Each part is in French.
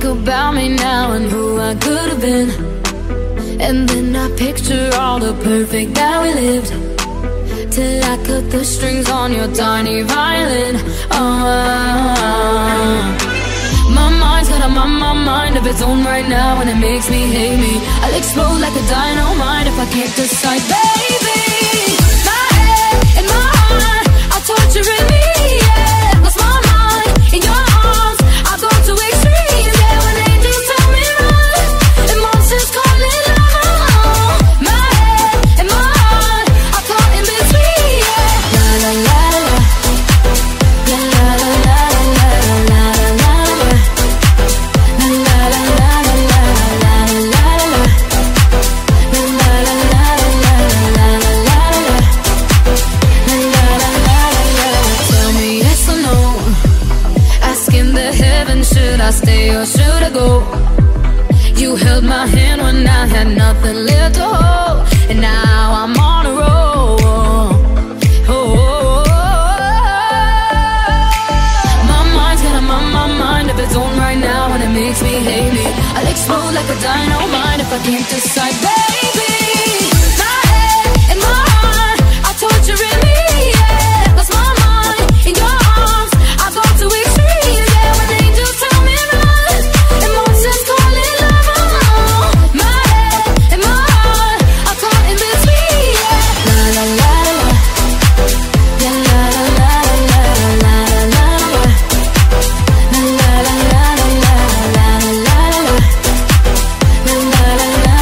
about me now and who I could have been, and then I picture all the perfect that we lived, till I cut the strings on your tiny violin. My mind's got my mind of its own right now, and it makes me hate me. I'll explode like a dynamite if I can't decide, baby. My head and my heart are torturing me, yeah. Lost my mind in your arms, I go to extremes, yeah. When angels tell me run and monsters calling out, my head and my heart are caught in between, yeah. La la la la, la la la la la la la la, la la la la la la la la, la la la la la la la. Tell me yes or no, asking the heavens, should I stay or should I go? You held my hand when I had nothing left to hold, and now I'm on a roll. My mind's got my mind of its own right now, and it makes me hate me. I'll explode like a dynamite if I can't decide, baby. My head and my heart are torturing me, yeah. Lost my mind in your arms, I go to extremes, yeah. When angels tell me run and monsters calling out, my head and my heart are caught in between, yeah. La la la la, la la la la la la la, la la la la la la la la, la la la la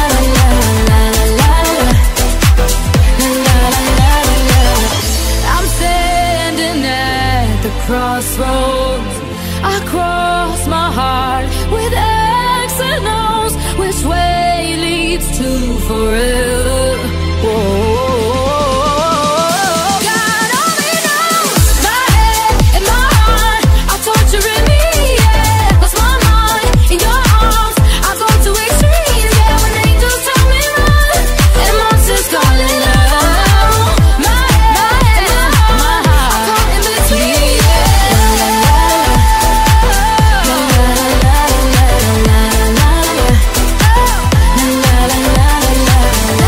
la la. I'm standing at the crossroads, I cross my heart with X and O's. Which way leads to forever? God only knows. My head and my heart are torturing me, yeah. Lost my mind in your arms, I go to extremes, yeah. When angels tell me run and monsters calling out, my head and my heart are caught in between, yeah. La la la la, la la la la la la la, la la la la la la.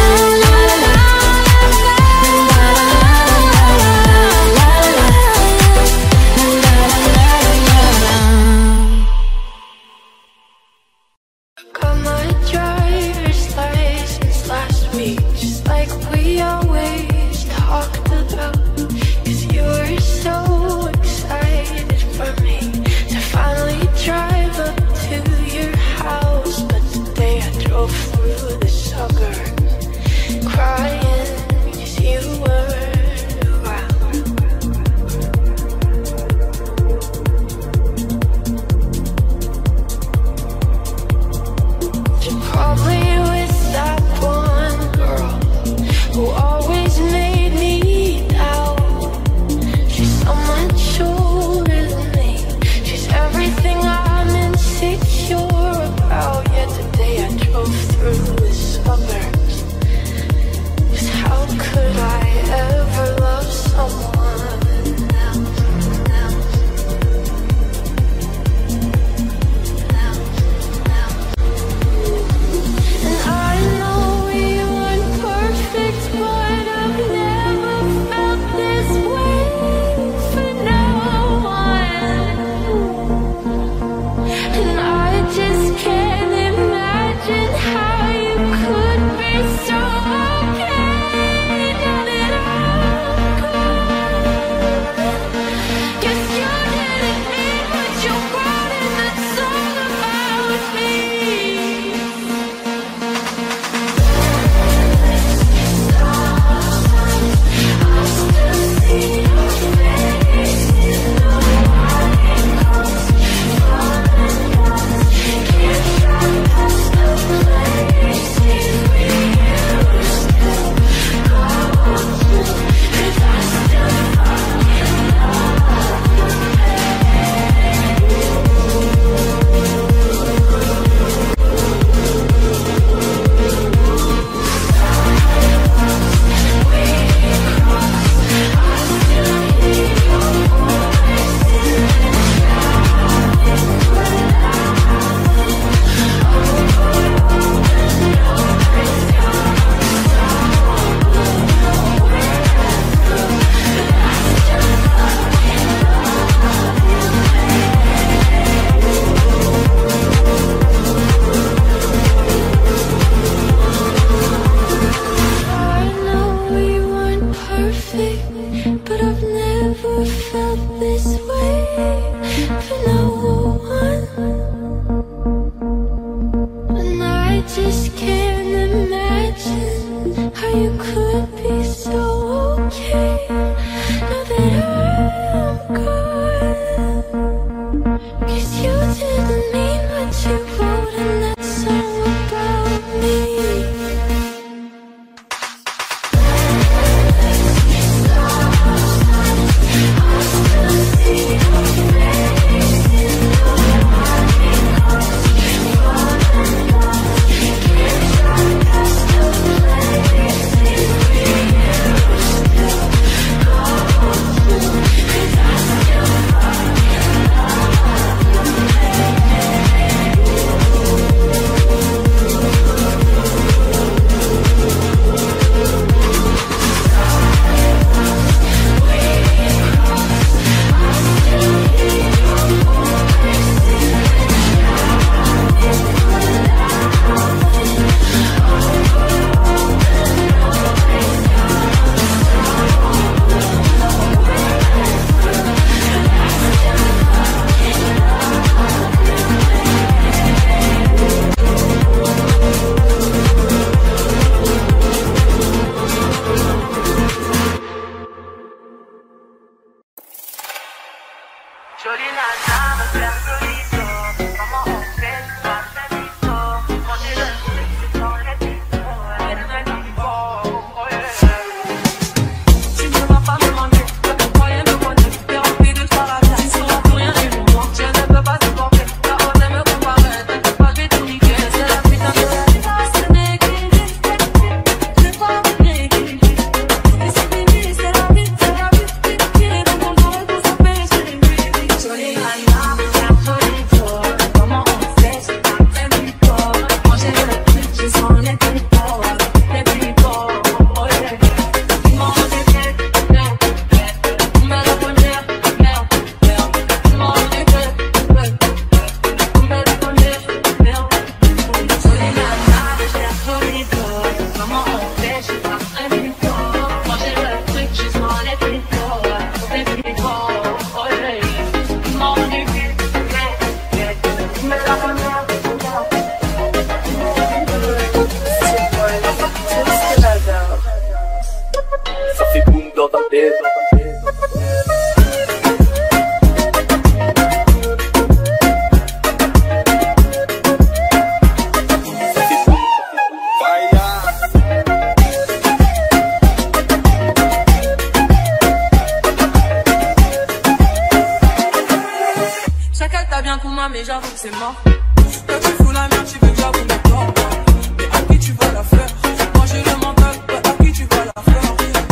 Mais j'avoue que c'est mort. Toi tu fous la merde, tu veux que j'avoue mes torts. Mais à qui tu vas la faire? Moi j'ai le mental, à qui tu vas la faire?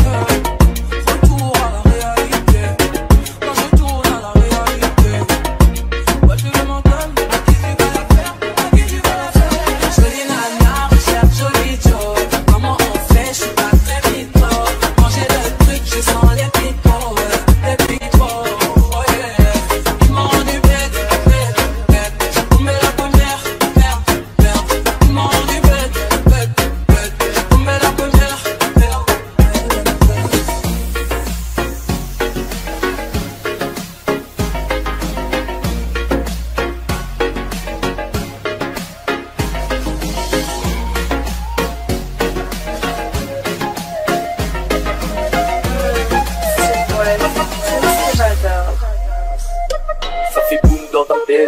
Retour à la réalité. Quand je tourne à la réalité. Moi j'ai le mental, à qui tu vas la faire? À qui tu vas la faire? Jolie nana, recherche joli Joe. Comment on fait? Je suis pas très mytho. Quand j'ai le truc, je sens les picots. Les picots, oh yeah. Ils m'ont rendu bête. Ça fait boum dans ta tête.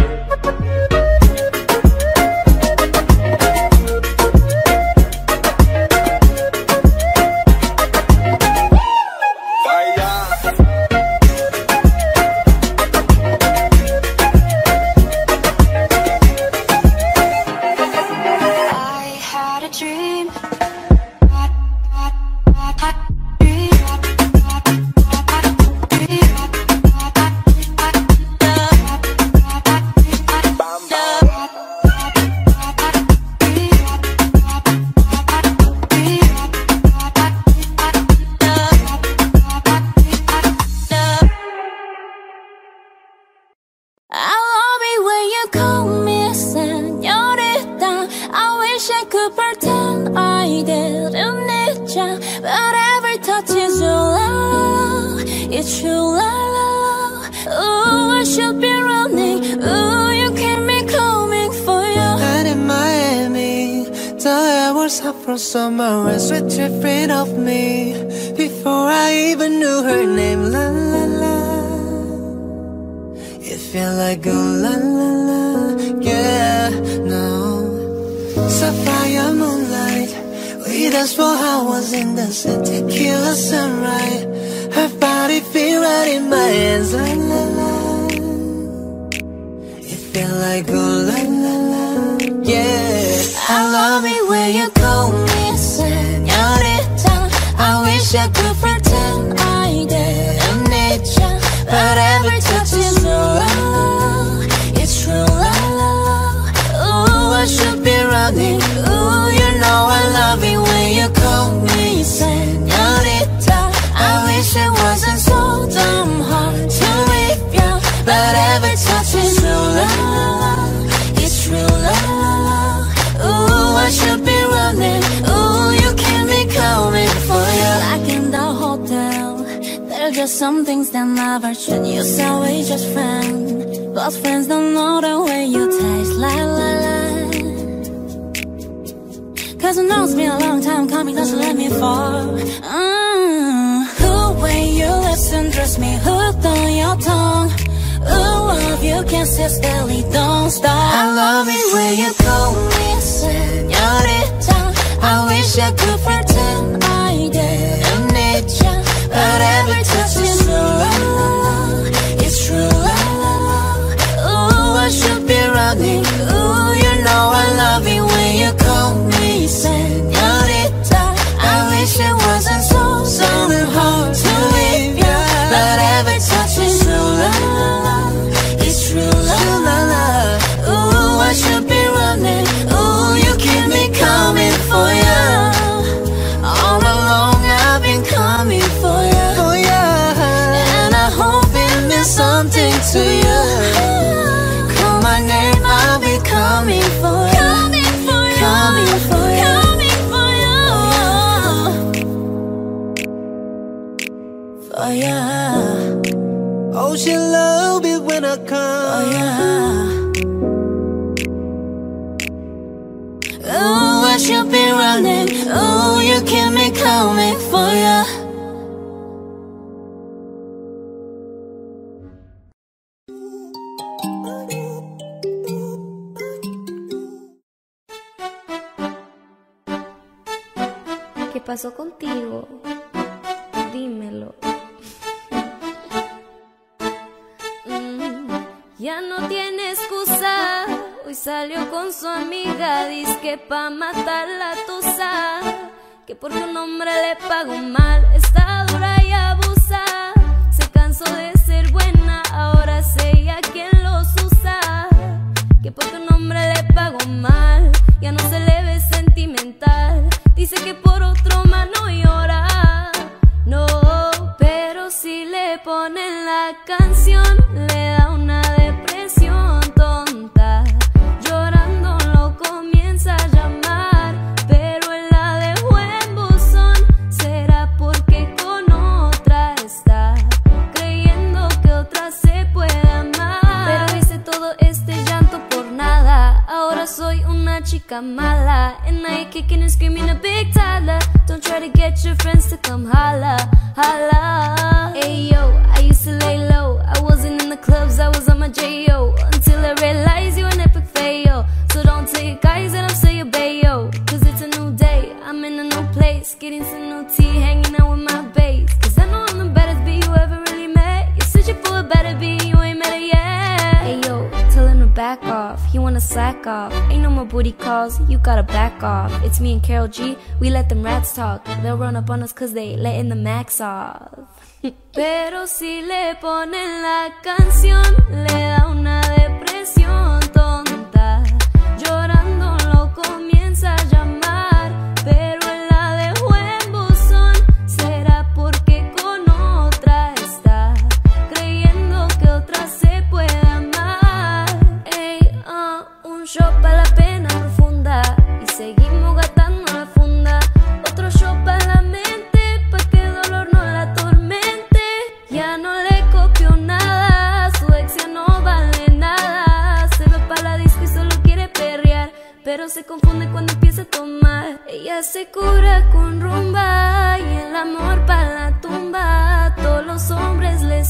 It's true, la la la. Oh, I should be running. Oh, you keep me coming for you. And in Miami, the air was hot from summer and sweat dripping off me. Before I even knew her name, la la la. It felt like oh la la la, yeah, no. Sapphire moonlight, we danced for hours in the sun, tequila sunrise. Her body feel right in my hands, la la la. It felt like oh la la la, yeah. I love it when you call me señorita. I wish I could pretend I didn't need ya, but every touch is so low. It's true, la la la. Ooh, I should be running. Ooh, you know I love it when you call me señorita. I wish it wasn't so damn hard to leave ya, but every touch is true, la la la. It's true, la la la. Ooh, I should be running. Ooh, you keep me coming for you. Like in the hotel, there are just some things that never change. You say we just friends, but friends don't know the way you taste, la la la. Cause it knows me a long time coming, doesn't let me fall. The way you listen, dress me hooked on your tongue. Ooh, if you can't sit still, don't stop. I love it when you call me señorita. I wish I could pretend I didn't need ya, but every touch is true, it's true. Ooh, I should be running. Ooh, you know I love it when you call me señorita. I wish it wasn't so hard to leave ya, but every touch is true, it's true. Ooh, I should be running. Ooh, you keep me coming for ya. All along I've been coming for ya, and I hope it means something to you. Call my name, I'll be coming for ya, coming for ya, for ya. Oh, she love it when I come. Oh yeah. Ooh, I should be running. Ooh, you keep me coming for ya. ¿Qué pasó contigo? Dímelo. Ya no tiene excusa. Hoy salió con su amiga, dizque pa' matar la tusa, que porque un hombre le pagó mal, está dura y abusa. Se cansó de ser buena, ahora es ella quien los usa, que porque un hombre le pagó mal, ya no se le ve sentimental. Dice que por otro más no llora, no, pero si le ponen la canción, le da una depresión tonta. Llorando lo comienza a llamar, pero él la dejó en buzón. Será porque con otra está, creyendo que otra se puede amar. Pero hice todo este llanto por nada, ahora soy una chica mala. And I ain't kicking and screaming a big toddler. Don't try to get your friends to come holla, holla. Hey yo, I used to lay low, I wasn't in the clubs, I was on my J.O. Until I realized you an epic fail. So don't take guys that I'm say obey yo, cause it's a new day, I'm in a new place, getting some new tea, hanging out with my bass. Cause I know I'm the baddest B you ever really met. You're searching for a better B, you ain't met it yet. Hey yo, tell him to back off, he wanna slack off. Ain't no more booty calls, you gotta back off. It's me and Karol G, we let them rats talk. They'll run up on us cause they letting the max off. Pero si le ponen la canción, le da una depresión tonta. Llorando lo comienza a llamar, pero él la dejó en buzón. Será porque con otra está, creyendo que otra se puede amar. Ey, un shot para la pena profunda y seguimos gastando la funda. Otro shot para la mente, pa' que el dolor no la atormente. Ya no le copió nada, su ex ya no vale nada. Se ve pa' la disco y solo quiere perrear, pero se confunde cuando empieza a tomar. Ella se cura con rumba y el amor pa' la tumba. Todos los hombres le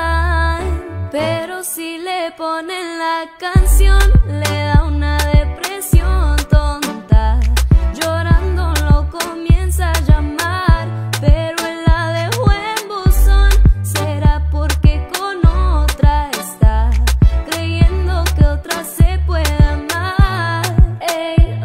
zumban, pero si le ponen la canción, le da una depresión tonta. Llorando lo comienza a llamar, pero él la dejó en buzón. Será porque con otra está, creyendo que otra se puede amar. Ey,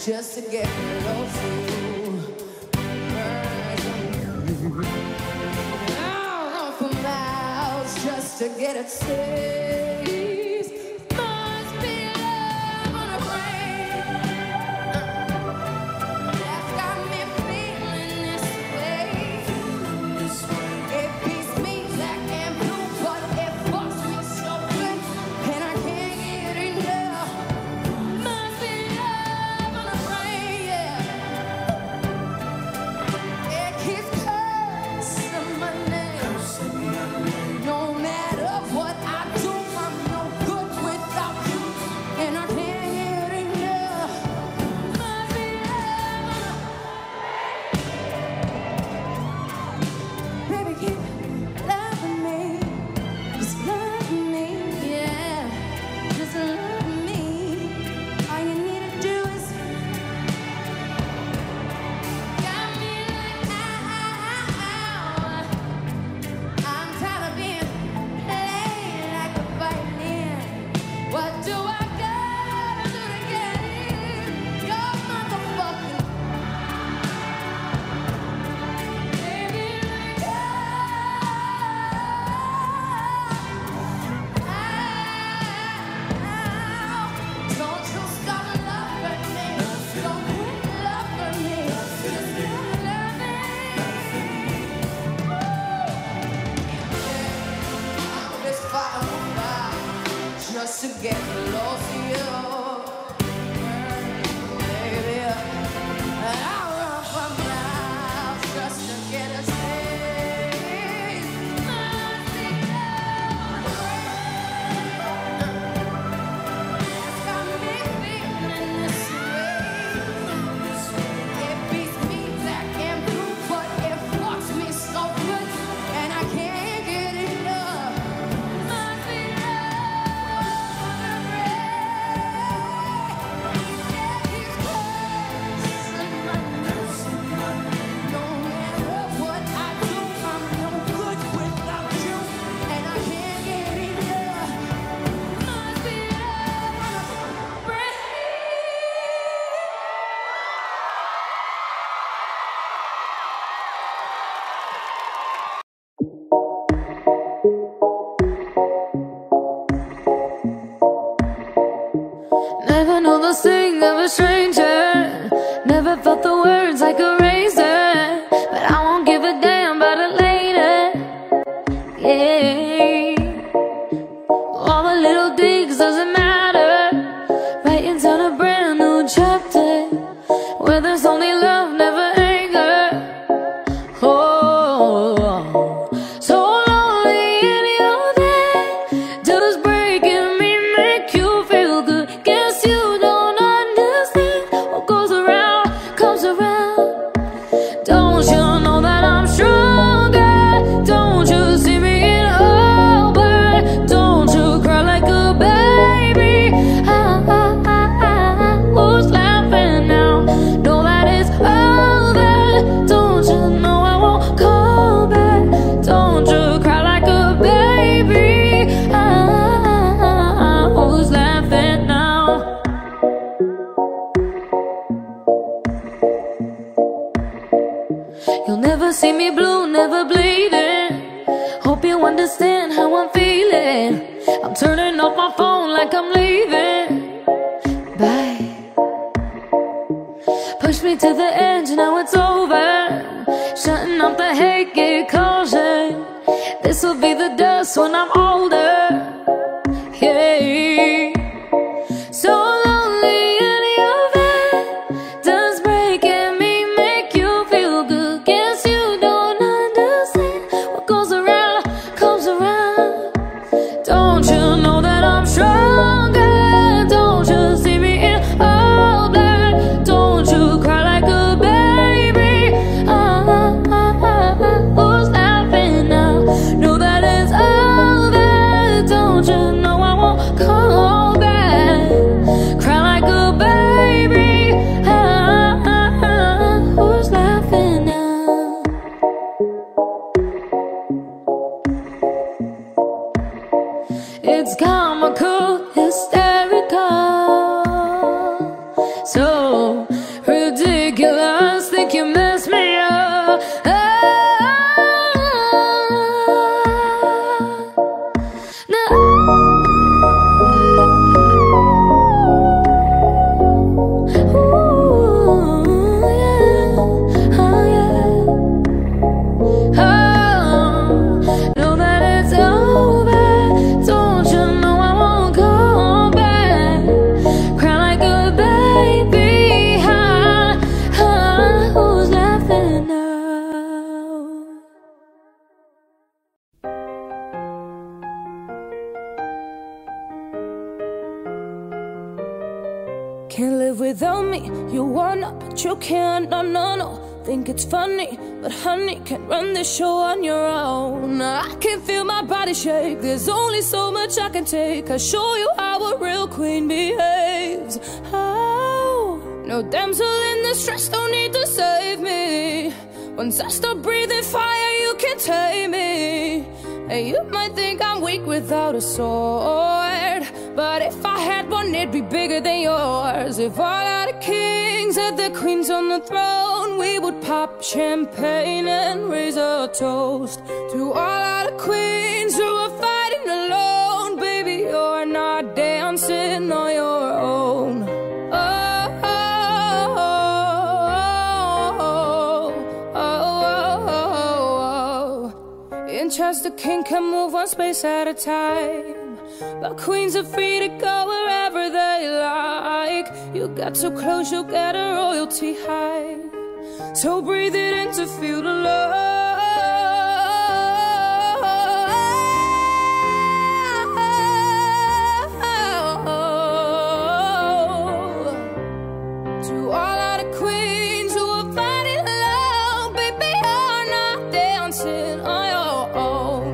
just to get close to you. I'll run for miles just to get a taste. Must be love on a brain that's got me feeling this way. It beats me black and blue, but it fucks me so good, and I can't get enough. Must be love on a brain, yeah. It keeps cursing my name. No matter what I do, I'm no good without you, and I can't get enough. Must be love on a baby, keep loving me, just love me, yeah, just love me. All you need to do is got me like ow. I'm tired of being played like a violin. What do I gotta do to get in your motherfucking baby like don't you stop loving me. Don't quit loving me. Just love me. I'm just fighting fire just to get close to you, baby. I'll run for miles just to get a taste. Must be love on a it's got me feeling this way. It beats me black and blue, but it fucks me so good, and I can't get enough. Must be love on a yeah, he's cursing my nerves. No matter what I do, I'm no good without you, and I can't get enough. Must be love on a brain. Never knew the sting of a stranger. Never felt the words like a razor. But I won't give a damn about it later. Yeah. All the little digs doesn't matter. Writing down a brand new chapter where there's only love, never anger. Oh, so lonely in your bed. Does breaking me make you feel good? Guess you don't understand. What goes around comes around. Don't you know that I'm stronger? Don't you see me in all black? Don't you cry like a baby? Who's laughing now? Know that it's over. Don't you know I won't call back? Don't you cry like a baby? Who's laughing now? You'll never see me blue, never bleeding. Hope you understand how I'm feeling. I'm turning off my phone like I'm leaving. Bye. Push me to the edge, now it's over. Shutting off the hate, get caution. This'll be the dust when I'm older. Yeah. So lonely in your bed. Does breaking me make you feel good? Guess you don't understand. What goes around comes around. Don't you know that I'm stronger? Don't you see me in all black? Don't you cry like a baby? Who's laughing now? Know that it's over. Can't live without me. You wanna, but you can't. No, no, no. Think it's funny, but honey, can't run this show on your own. I can feel my body shake. There's only so much I can take. I'll show you how a real queen behaves. Oh, no damsel in distress, don't need to save me. Once I start breathing fire, you can tame me. And you might think I'm weak without a sword, but if I had one, it'd be bigger than yours. If all of the kings had their queens on the throne, we would pop champagne and raise a toast to all of the queens who are fighting alone. Baby, you're not dancing on your own. Chester King can move one space at a time, but queens are free to go wherever they like. You got too close, you'll get a royalty high. So breathe it in to feel the love. To all of the queens who are fighting alone, baby, you're not dancing on your own.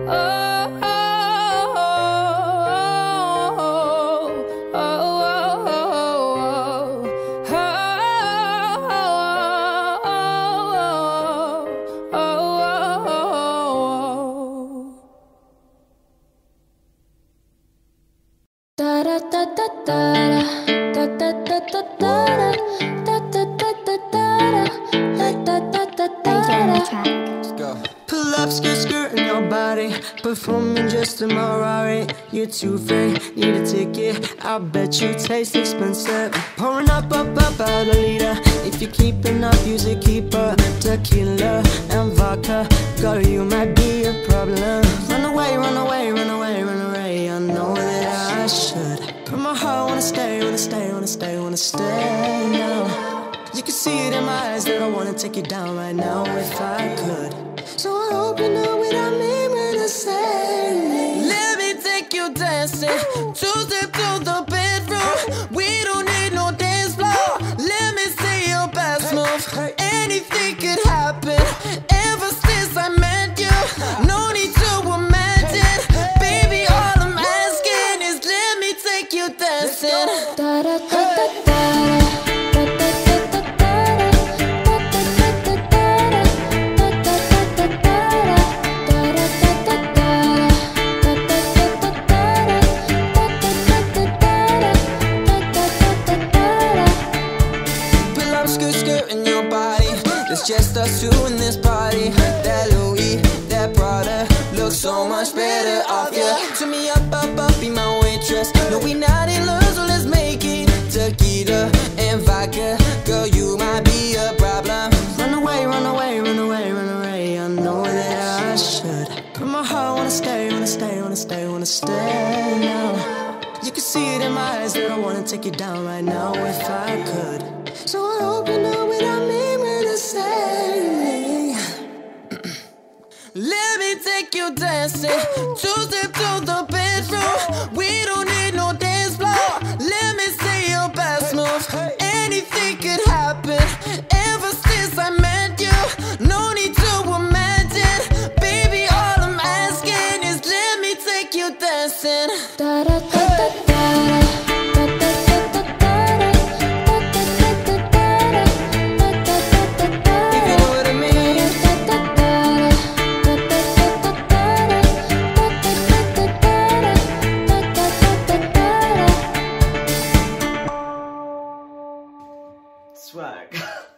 Pull up, skirt, skirt in your body, performing just in my Rari. You're too fake, need a ticket. I bet you taste expensive. Pouring up a liter. If you're keeping up, use a keeper. Tequila and vodka, girl, you might be a problem. Run away, run away, run away, run away. I know that I should, but my heart wanna stay, wanna stay, wanna stay, wanna stay now. You can see it in my eyes that I wanna take you down right now if I could. So I hope you know what I mean when I say, let me take you dancing, two-step to the bedroom. We don't need no dance floor. Let me see your best move. Anything could happen. Ever since I met you, no need to imagine. Baby, all I'm asking is let me take you dancing. Just us two in this party. That Louis, that Prada looks so much better off you. Turn me up, up, up, be my waitress. No, we not in love, so let's make it. Tequila and vodka, girl, you might be a problem. Run away, run away, run away, run away. I know that I should, but my heart wanna stay, wanna stay, wanna stay, wanna stay now. You can see it in my eyes that I wanna take you down right now if I could. So I hope you know what I mean when I say, let me take you dancing, two-step to the bedroom. We don't need no dance floor. Let me see your best move. Anything could happen. Ever since I met you, no need to imagine. Baby, all I'm asking is let me take you dancing. Swag.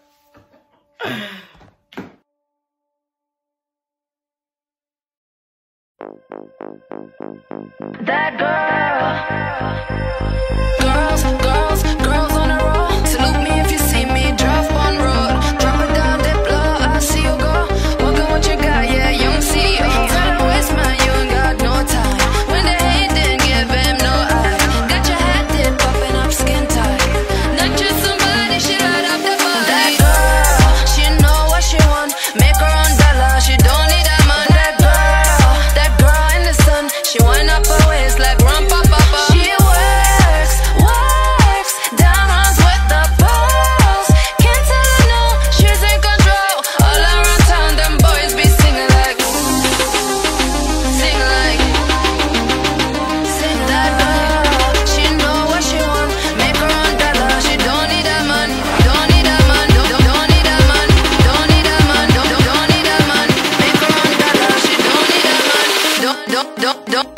That girl. Girls, girls, girls on the road. Salute me if you see me. Drive on road. Drop it down that blow. I see you go. Walking with your guy, yeah, you don't see. Tell them waste man, you ain't got no time. When they hate, then give him no eye. Got your head dip, popping up skin tight. Not just somebody, she light up the body. That girl, she know what she want. Make her own dollar, she don't need a man. That girl in the sun, she wind up her waist like rum pa pa pa. She works, works down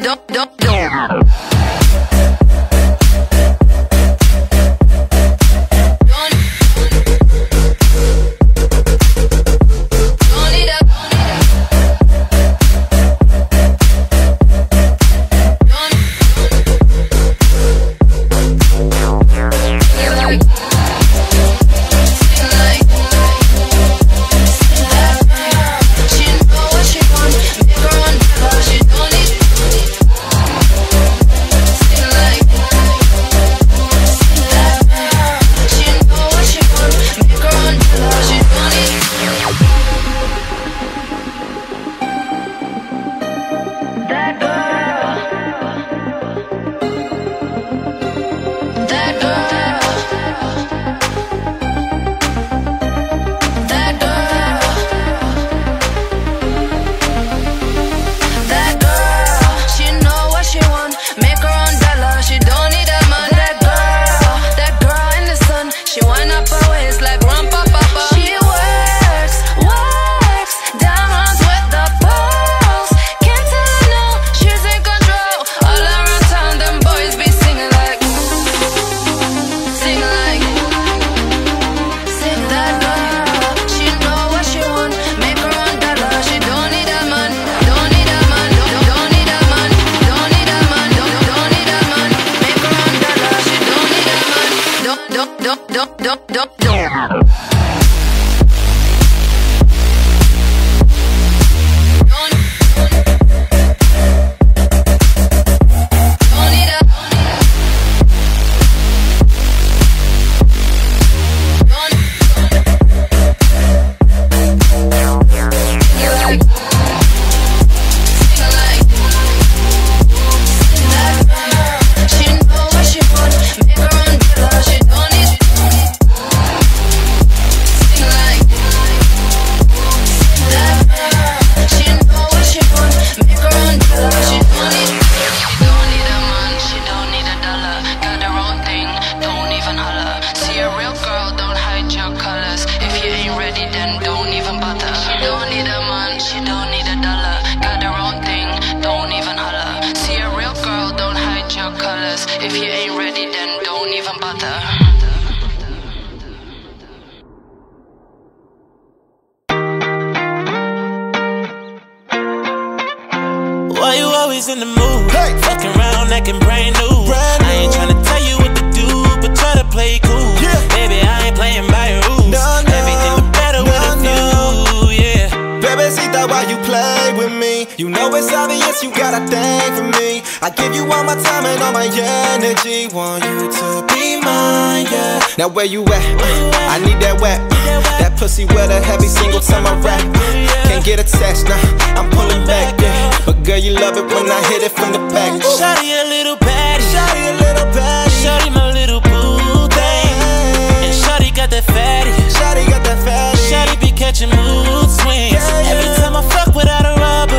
Why you always in the mood? Hey. Fucking around acting brand new. I ain't tryna tell you what to do, but try to play cool. Yeah. Baby, I ain't playing by your rules. Everything look better with a view, yeah. Bebecita, why you play with me? You know it's obvious you got a thing for me. I give you all my time and all my energy. Want you to be mine, yeah. Now where you at? I need that wet. That pussy with a heavy single time I rap. Can't get attached, nah, I'm pulling back, yeah. But girl, you love it when I hit it from the back. Shawty a little patty, shawty a little patty, shawty my little boo thing. And shawty got that fatty, shawty got that fatty. Shawty be catching mood swings, yeah. Every time I fuck without a rubber,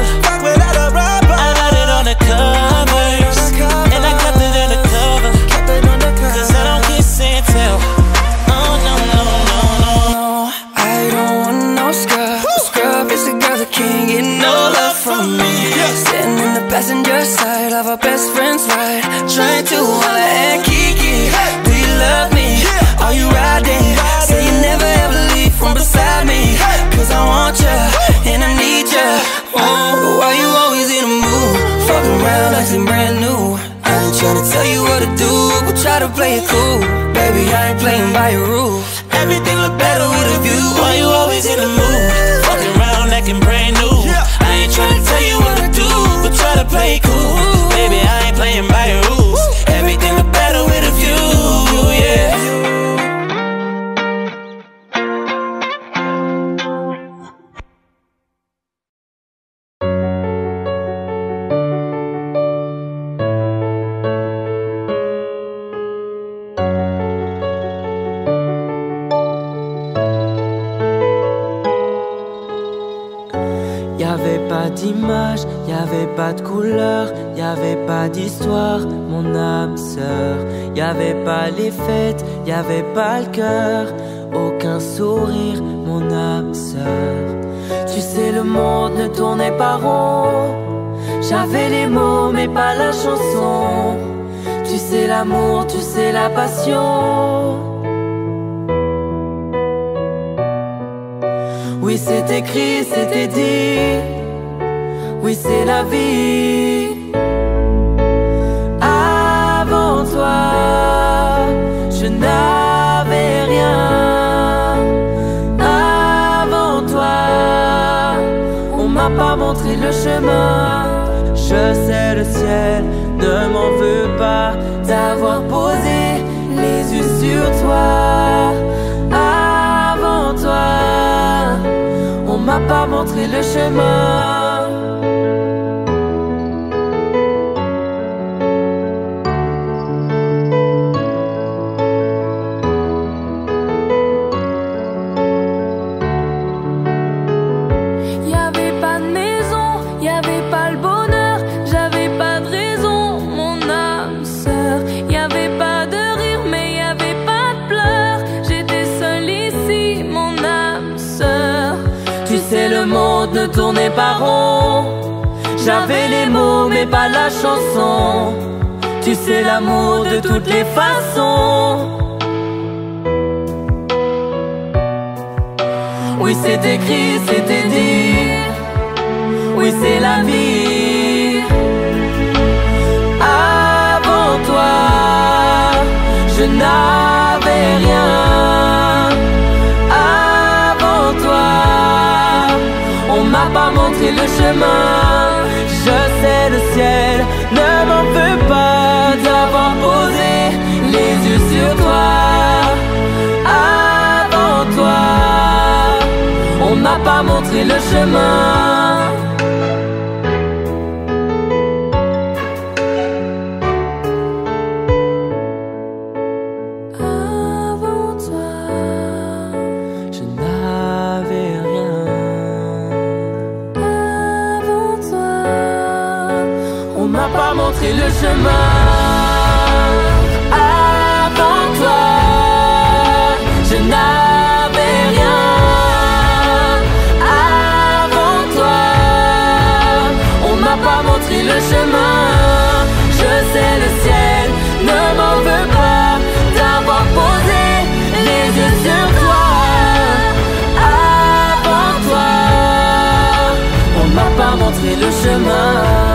I got it on the covers, and I kept it in the cover, cause I don't kiss and tell. Oh no, no, no, no, I don't want no scrub. Scrub is the girl that can't get no love from me. Sitting in the passenger side of our best friend's ride, trying to holler at Kiki. Do you love me? Are you riding? Say you never ever leave from beside me, cause I want ya and I need ya. Oh, why you always in the mood? Fucking around like some brand new. I ain't tryna tell you what to do, but try to play it cool. Baby, I ain't playing by your rules. Everything look better with a view. Why you always in the mood? Fucking around acting brand new. I ain't tryna tell you what to do, but try to play it cool. Baby, I ain't playing by your rules. Everything look better with a view, yeah. Y'avait pas d'image, y'avait pas de couleur, y'avait pas d'histoire, mon âme sœur. Y'avait pas les fêtes, y'avait pas le cœur, aucun sourire, mon âme sœur. Tu sais, le monde ne tournait pas rond, J'avais les mots mais pas la chanson. Tu sais l'amour, tu sais la passion. Oui c'est écrit, c'était dit. Oui c'est la vie. Avant toi, je n'avais rien. Avant toi, on m'a pas montré le chemin. Je sais le ciel ne m'en veut pas d'avoir posé les yeux sur toi. Avant toi, on m'a pas montré le chemin. Le monde ne tournait pas rond. J'avais les mots mais pas la chanson. Tu sais l'amour de toutes les façons. Oui c'est écrit, c'était dit. Oui c'est la vie. Avant toi, je n'avais rien. Avant toi, on m'a pas montré le chemin. Je sais le ciel ne m'en veut pas d'avoir posé les yeux sur toi. Avant toi, on m'a pas montré le chemin. Avant toi, je n'avais rien. On m'a pas montré le chemin. Avant toi, je n'avais rien. Avant toi, on m'a pas montré le chemin. Je sais le ciel ne m'en veut pas d'avoir posé les yeux sur toi. Avant toi, on m'a pas montré le chemin.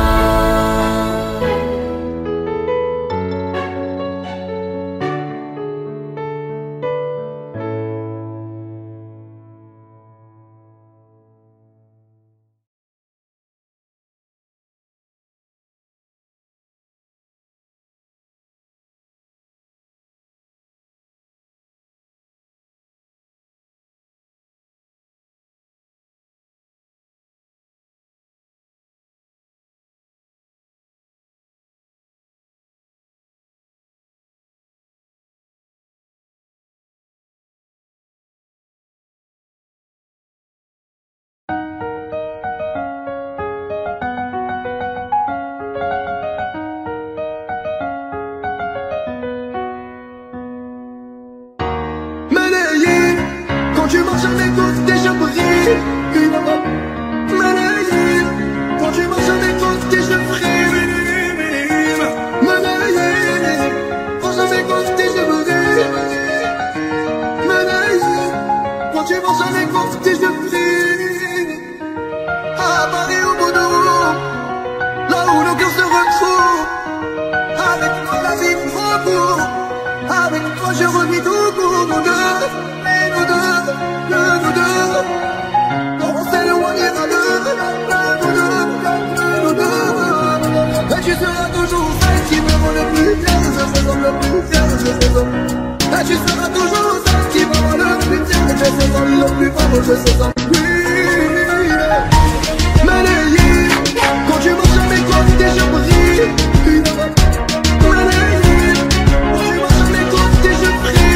Tu marches à mes côtés, je brille. Manayim, quand tu marches à mes côtés, je brille. Manayim, quand à mes côtés, je brille. Manayim, quand tu marches à mes côtés, je brille. À Paris au Bordeaux, là où nos cœurs se retrouvent. Avec toi la vie prend court. Avec toi je revis tout court. Nous deux. Nous deux, on s'éloignera de nous deux. Et tu seras toujours celle qui me rend le plus fier. Je serai le plus fier, je serai l'homme. Et tu seras toujours celle qui me rend le plus fier. Je serai le plus fort, je serai oui. Manayim, quand tu marches à mes côtés, je brille. Manayim, quand tu marches à mes côtés, je brille.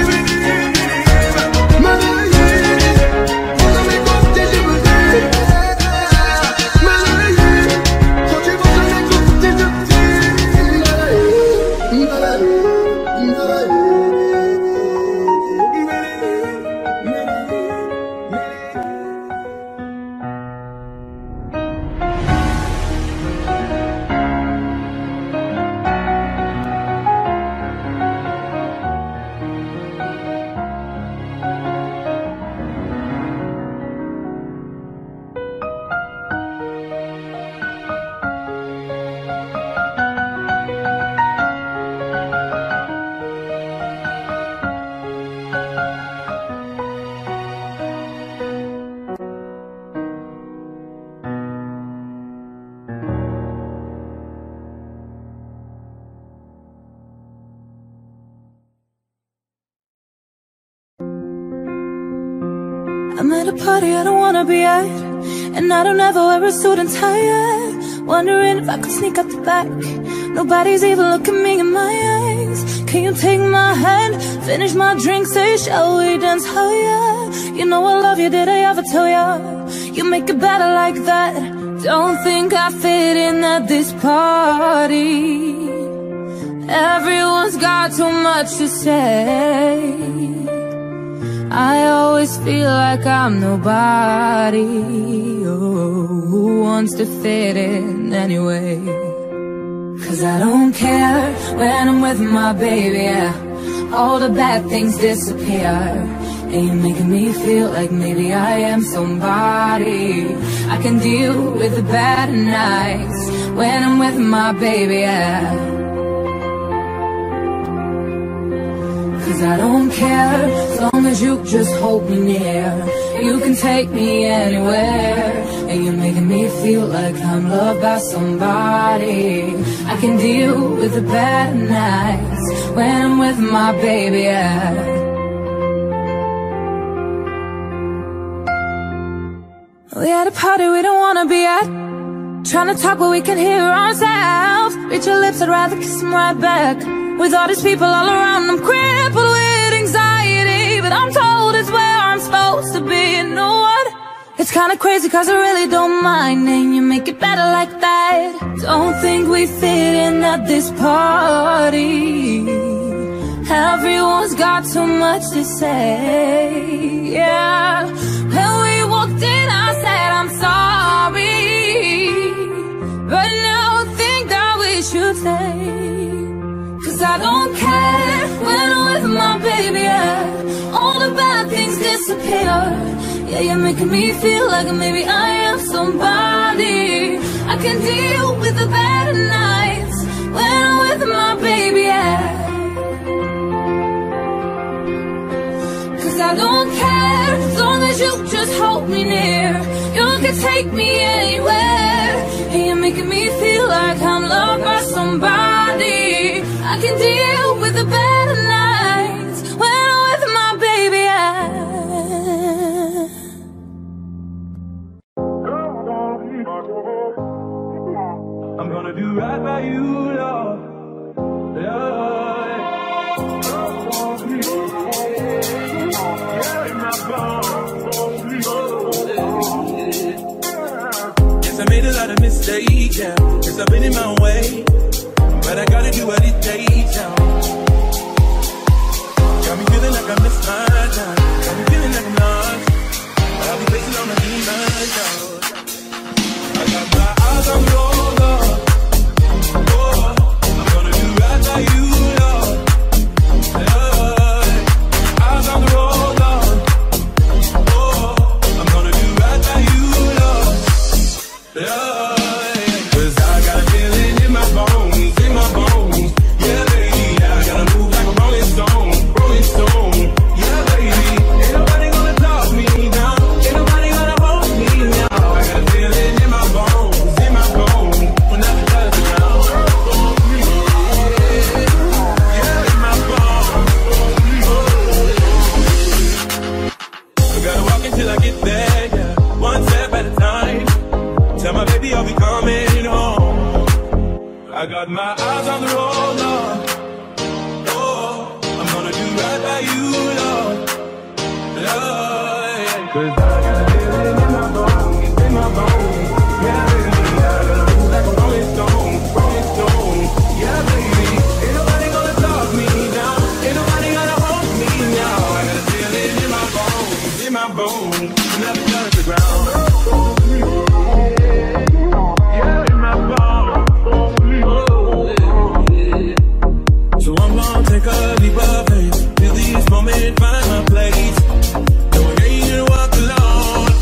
I'm at a party I don't wanna be at, and I don't ever wear a suit and tie. Wondering if I could sneak out the back. Nobody's even looking me in my eyes. Can you take my hand, finish my drink, say shall we dance higher? You know I love you, did I ever tell ya? You make it better like that. Don't think I fit in at this party. Everyone's got too much to say. I always feel like I'm nobody. Oh, who wants to fit in anyway? 'Cause I don't care when I'm with my baby, yeah. All the bad things disappear. And you're making me feel like maybe I am somebody. I can deal with the bad nights when I'm with my baby, yeah. 'Cause I don't care, as long as you just hold me near. You can take me anywhere, and you're making me feel like I'm loved by somebody. I can deal with the bad nights when I'm with my baby, yeah. We at a party we don't wanna be at, trying to talk but we can hear ourselves. Reach your lips, I'd rather kiss them right back. With all these people all around, I'm crippled with anxiety, but I'm told it's where I'm supposed to be. You know what? It's kinda crazy 'cause I really don't mind, and you make it better like that. Don't think we fit in at this party. Everyone's got too much to say, yeah. When we walked in I said I'm sorry, but now I think that we should stay. 'Cause I don't care when I'm with my baby, yeah. All the bad things disappear. Yeah, you're making me feel like maybe I am somebody. I can deal with the bad nights when I'm with my baby, yeah. 'Cause I don't care, as long as you just hold me near. You can take me anywhere, and you're making me feel like I'm loved by somebody. I can deal with the better nights when I'm with my baby, yeah. I'm gonna do right by you, Lord. Yes, I made a lot of mistakes, yeah. Yes, I've been in my way, but I gotta do what it takes, yeah. Got me feeling like I missed my time. Got me feeling like I'm lost, but I'll be facing all my demons, yeah. I got my eyes on you, Lord. Oh, I'm gonna do right by you, Lord. Eyes on the road, Lord. Oh, I'm gonna do right by you, Lord. 'Cause I got a feeling in my bones, in my bones. Yeah, baby, I gotta move like a rolling stone, rolling stone. Yeah, baby, ain't nobody gonna talk me down, ain't nobody gonna hold me down. I got a feeling in my bones, when I touch the ground. Yeah, in my bones. I gotta walk until I get there, yeah. One step at a time. Tell my baby I'll be coming home. I got my eyes on the road, Lord. Oh, I'm gonna do right by you, Lord. Lord, 'cause I got a feeling in my bones, in my bones. Yeah, baby, I gotta move like a rolling stone, rolling stone. Yeah, baby, ain't nobody gonna talk me down, ain't nobody gonna hold me now. I got a feeling in my bones, never touch the ground. Yeah, in my bones. So I'm gonna take a leap of faith, feel these moments, find my place. No one ain't gonna walk alone.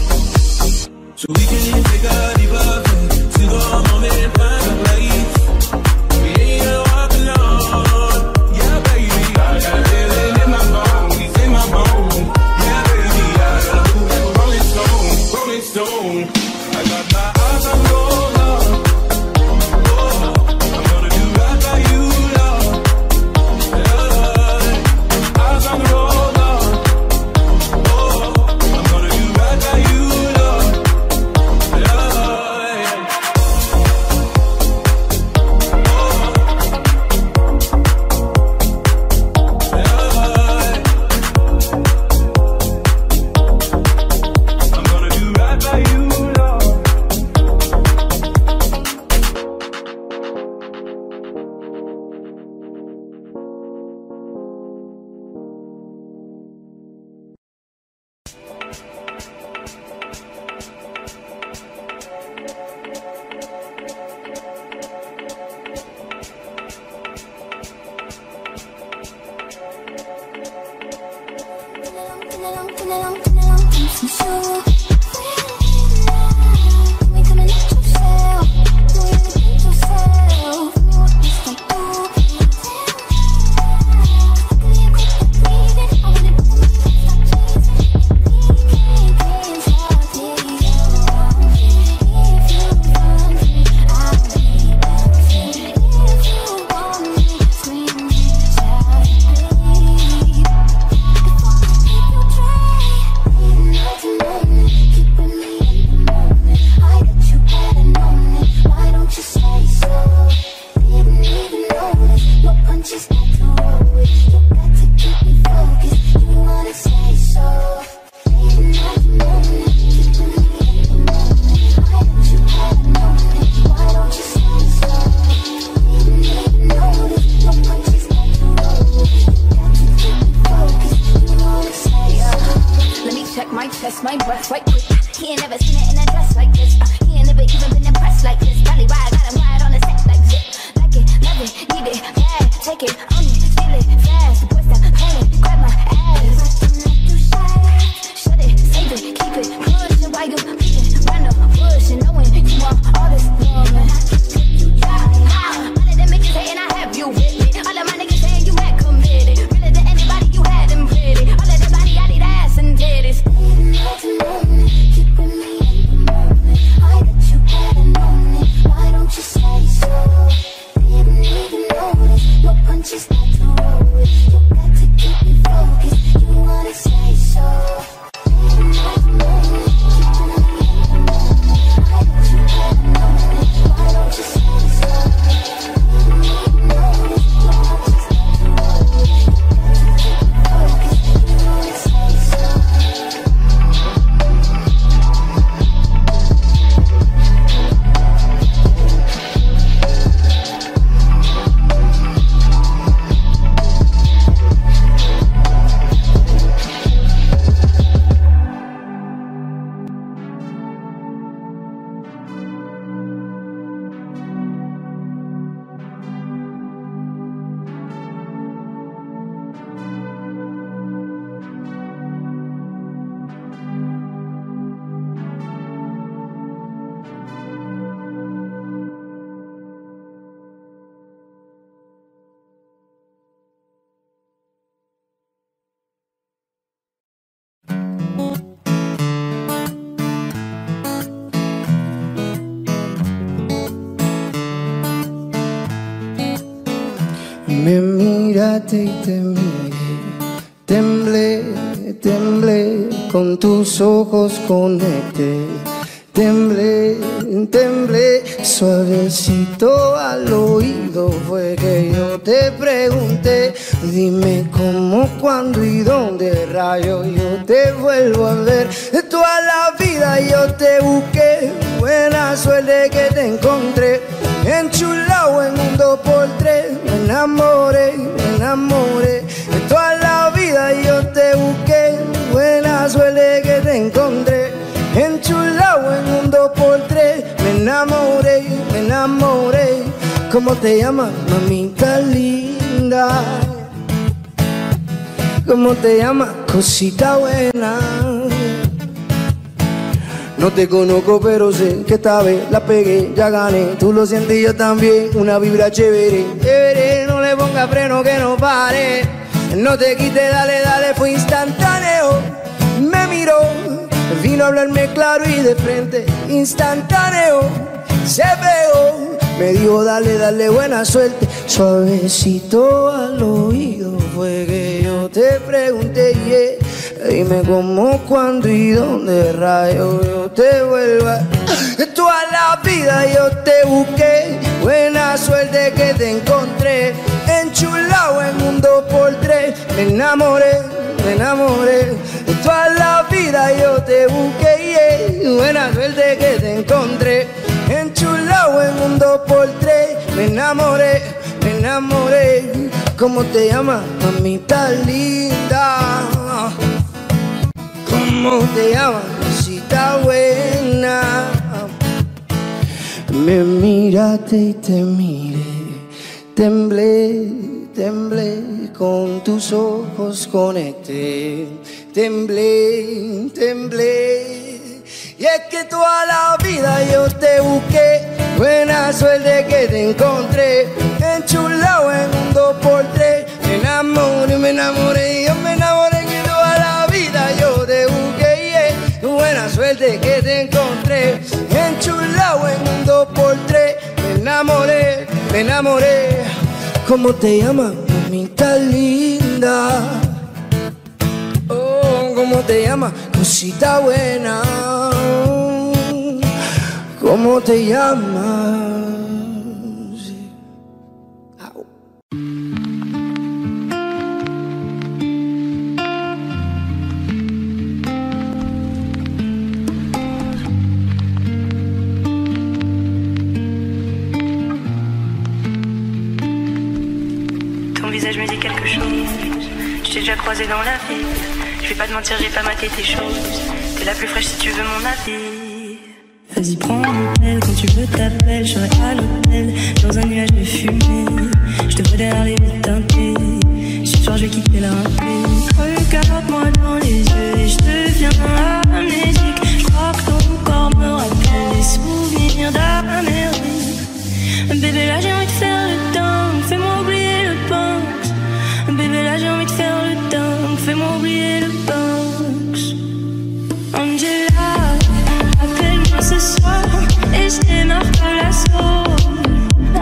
Me miraste y te miré, temblé, temblé, con tus ojos conecté. Temblé, temblé, suavecito al oído fue que yo te pregunté. Dime cómo, cuándo y dónde rayo yo te vuelvo a ver. Toda la vida yo te busqué, buena suerte que te encontré. Enchulado en un 2x3, me enamoré, me enamoré. Toda la vida yo te busqué, buena suerte que te encontré. Enchulado en un 2x3, me enamoré, me enamoré. ¿Cómo te llamas, mamita linda? ¿Cómo te llamas, cosita buena? No te conozco pero sé que esta vez la pegué, ya gané. Tú lo sientes y yo también, una vibra chévere. Chévere, no le ponga freno que no pare. No te quites, dale, dale, fue instantáneo. Me miró, vino a hablarme claro y de frente, instantáneo, se pegó, me dijo dale, dale, buena suerte. Suavecito al oído fue que yo te pregunté, yeah. Dime cómo, cuándo y dónde rayo yo te vuelva. Toda la vida yo te busqué, buena suerte que te encontré. Enchulado en un 2x3, me enamoré, me enamoré. Toda la vida yo te busqué, yeah. Buena suerte que te encontré. Enchulado en un 2x3, me enamoré, me enamoré. ¿Cómo te llamas, mamita linda? ¿Cómo te llamas, cosita buena? Me miraste y te miré, temblé, temblé, con tus ojos conecté. Temblé, temblé, y es que toda la vida yo te busqué, buena suerte que te encontré. Enchulado en un 2x3, me enamoré, me enamoré, yo me enamoré. Que toda la vida yo te busqué, yeah. Buena suerte que te encontré. Enchulado en un 2x3, me enamoré, me enamoré. ¿Cómo te llamas, mamita linda? Oh, ¿cómo te llamas, cosita buena? ¿Cómo te llamas? Au. Ton visage me dit quelque chose. Je t'ai déjà croisé dans la ville. Je vais pas te mentir, j'ai pas maté tes choses. T'es la plus fraîche si tu veux mon avis. Vas-y, prends mon appel, quand tu veux t'appelles. Je serai à l'hôtel, dans un nuage de fumée. Je te vois derrière les vitres teintées. Ce soir je vais quitter la rapée. Regarde-moi dans les yeux et je deviens amnésique. Je crois que ton corps me rappelle les souvenirs d'Amérique. Bébé, là j'ai envie de faire le dingue, fais-moi oublier le punk. Bébé, là j'ai envie de faire le dingue, fais-moi oublier le punk. Angela, appelle-moi ce soir et je démarre pas la sauce.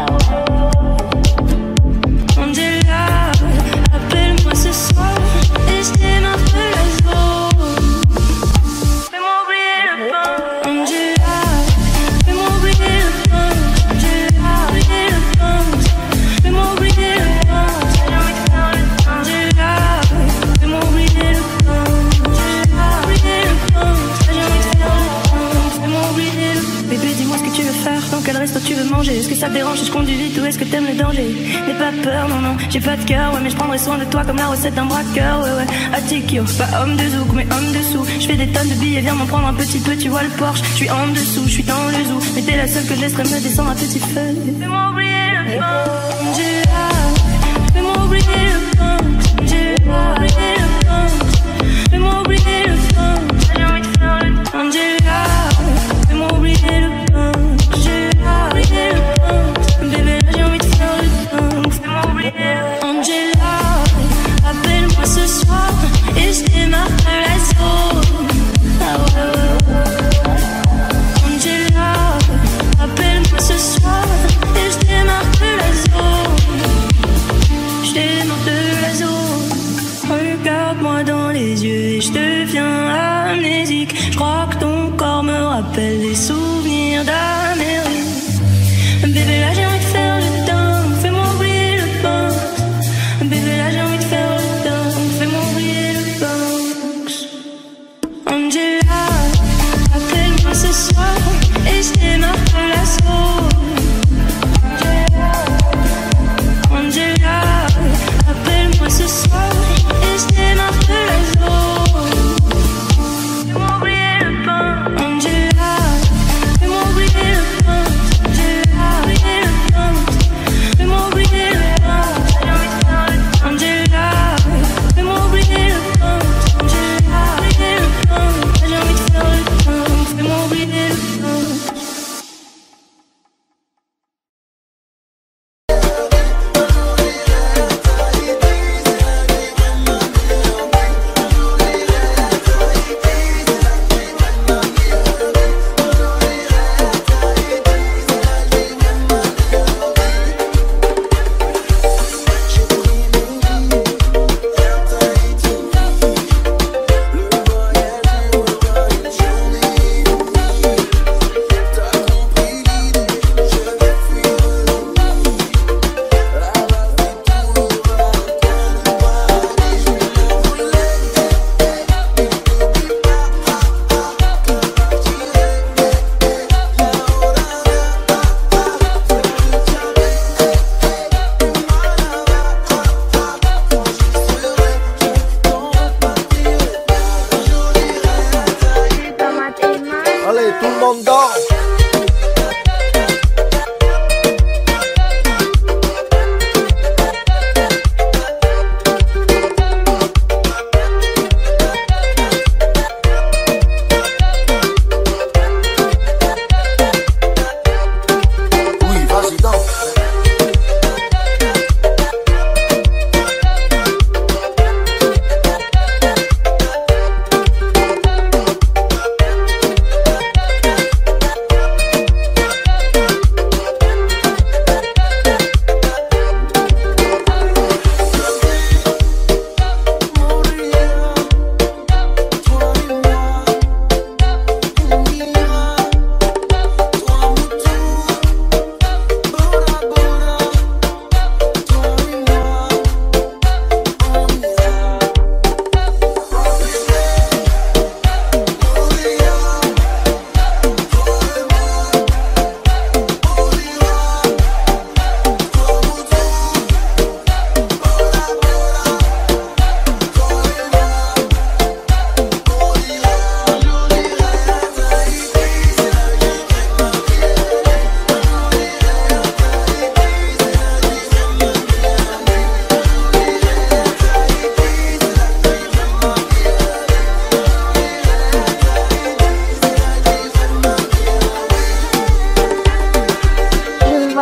Angela, appelle-moi ce soir et je démarre pas la sauce. Fais-moi oublier le punk. Angela, fais-moi oublier le punk. Angela, oublier le punk. Fais-moi oublier le punk. J'ai envie de faire le punk. Angela, fais-moi oublier le punk. Angela, oublier le punk. J'ai envie de faire le punk. Fais-moi oublier le punk. Bébé, dis-moi ce que tu veux faire, dans quel resto tu veux manger. Est-ce que ça te dérange si je conduis vite ou est-ce que t'aimes le danger? N'aie pas peur, non, non, j'ai pas de cœur, ouais, mais je prendrai soin de toi comme la recette d'un braqueur, ouais, ouais. Atikyo, pas homme de zouk, mais homme de sous. Je fais des tonnes de billets, viens m'en prendre un petit peu, tu vois le Porsche. Je suis en dessous, je suis dans le zoo, mais t'es la seule que je laisserai me descendre à petit feu. Fais-moi oublier le pain, Angela, fais-moi oublier le pain, Angela, oublier le pain, fais-moi oublier le pain. J'ai envie de faire le pain, Angela, fais-moi oublier le pain, Angela, oublier le pain. Bébé, là j'ai envie de faire le pain, fais-moi oublier le pain. Angela, appelle-moi ce soir et je démarre de la zone. Ah ouais, ouais, ouais. Angela, appelle-moi ce soir et je démarre de la zone.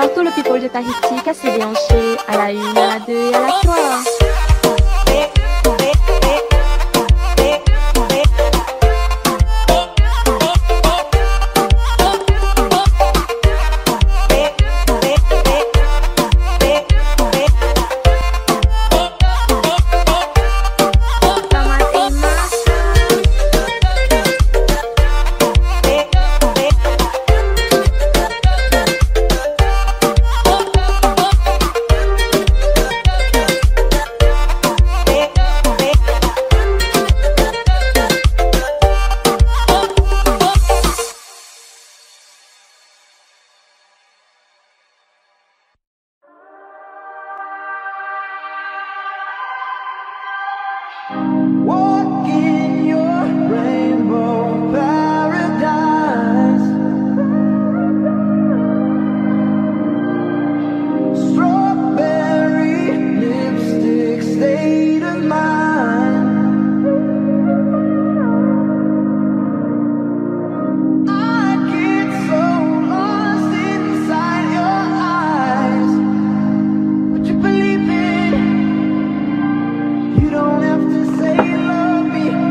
pour tout le people de Tahiti qui s'est déhanché à la 1, à la 2 et à la 3. Walk in your rainbow paradise. Strawberry lipstick state of mind. I get so lost inside your eyes. Would you believe it? You don't have to say love me.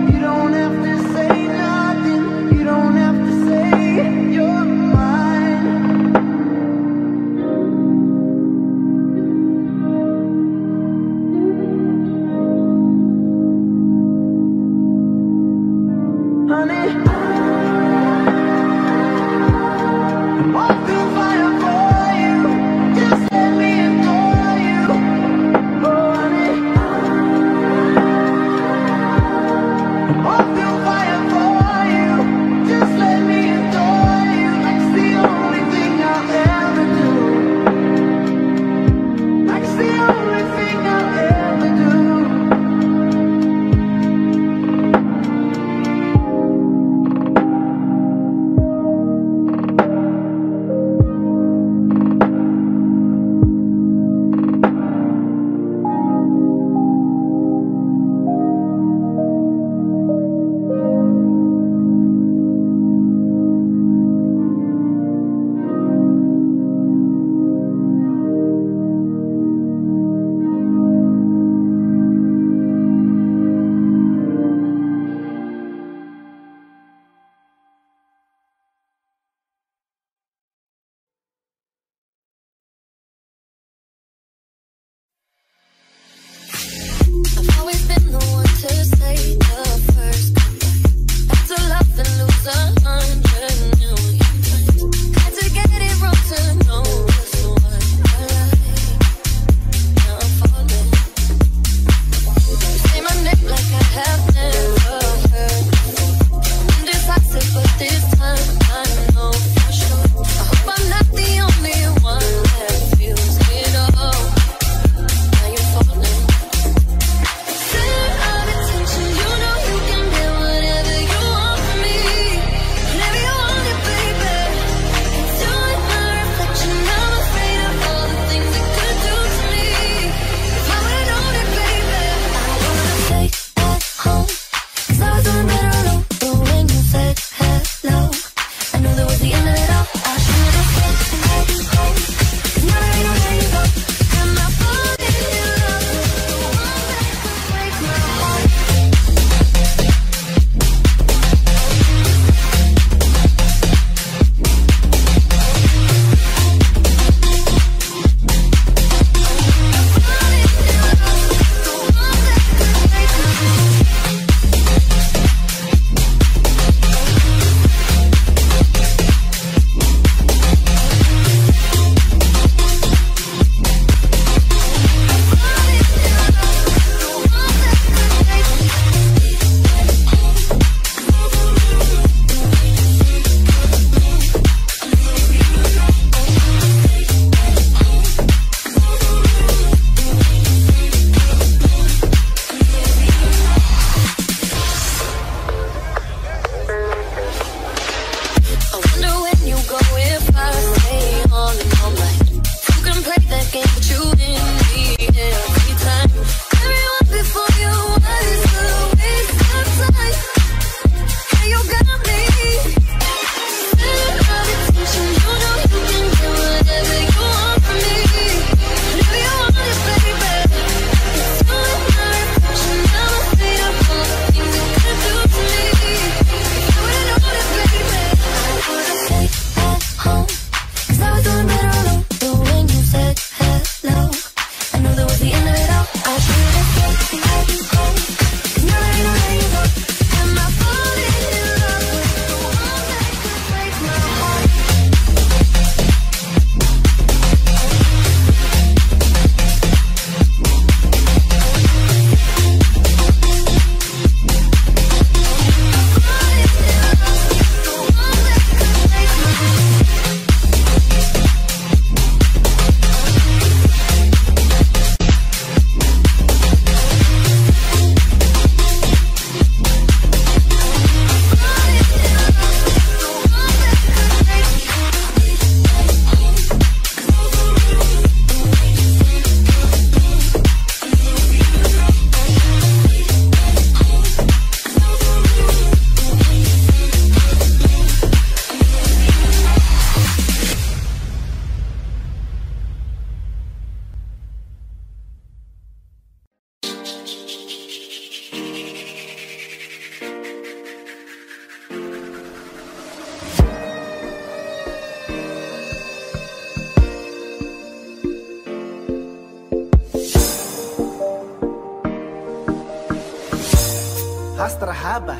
Astrahaba,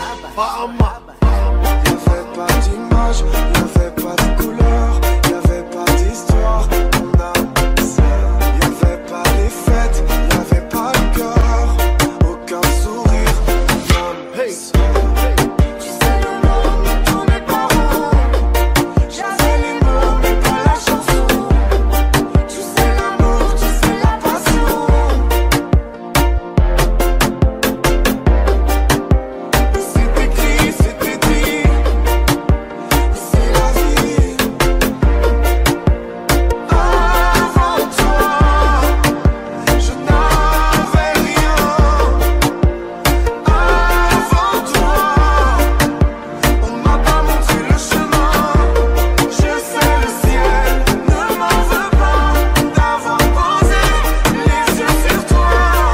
Y'avait pas d'image, y'avait pas de couleur, y'avait pas d'histoire, mon âme sœur. Y'avait pas les fêtes, y'avait pas le cœur, aucun sourire, mon âme sœur. Tu sais le monde ne tournait pas rond. J'avais les mots mais pas la chanson. Tu sais l'amour, tu sais la passion. C'est écrit, c'était dit, c'est la vie. Avant toi, je n'avais rien. Avant toi, on m'a pas montré le chemin. Je sais le ciel ne m'en veut pas d'avoir posé les yeux sur toi.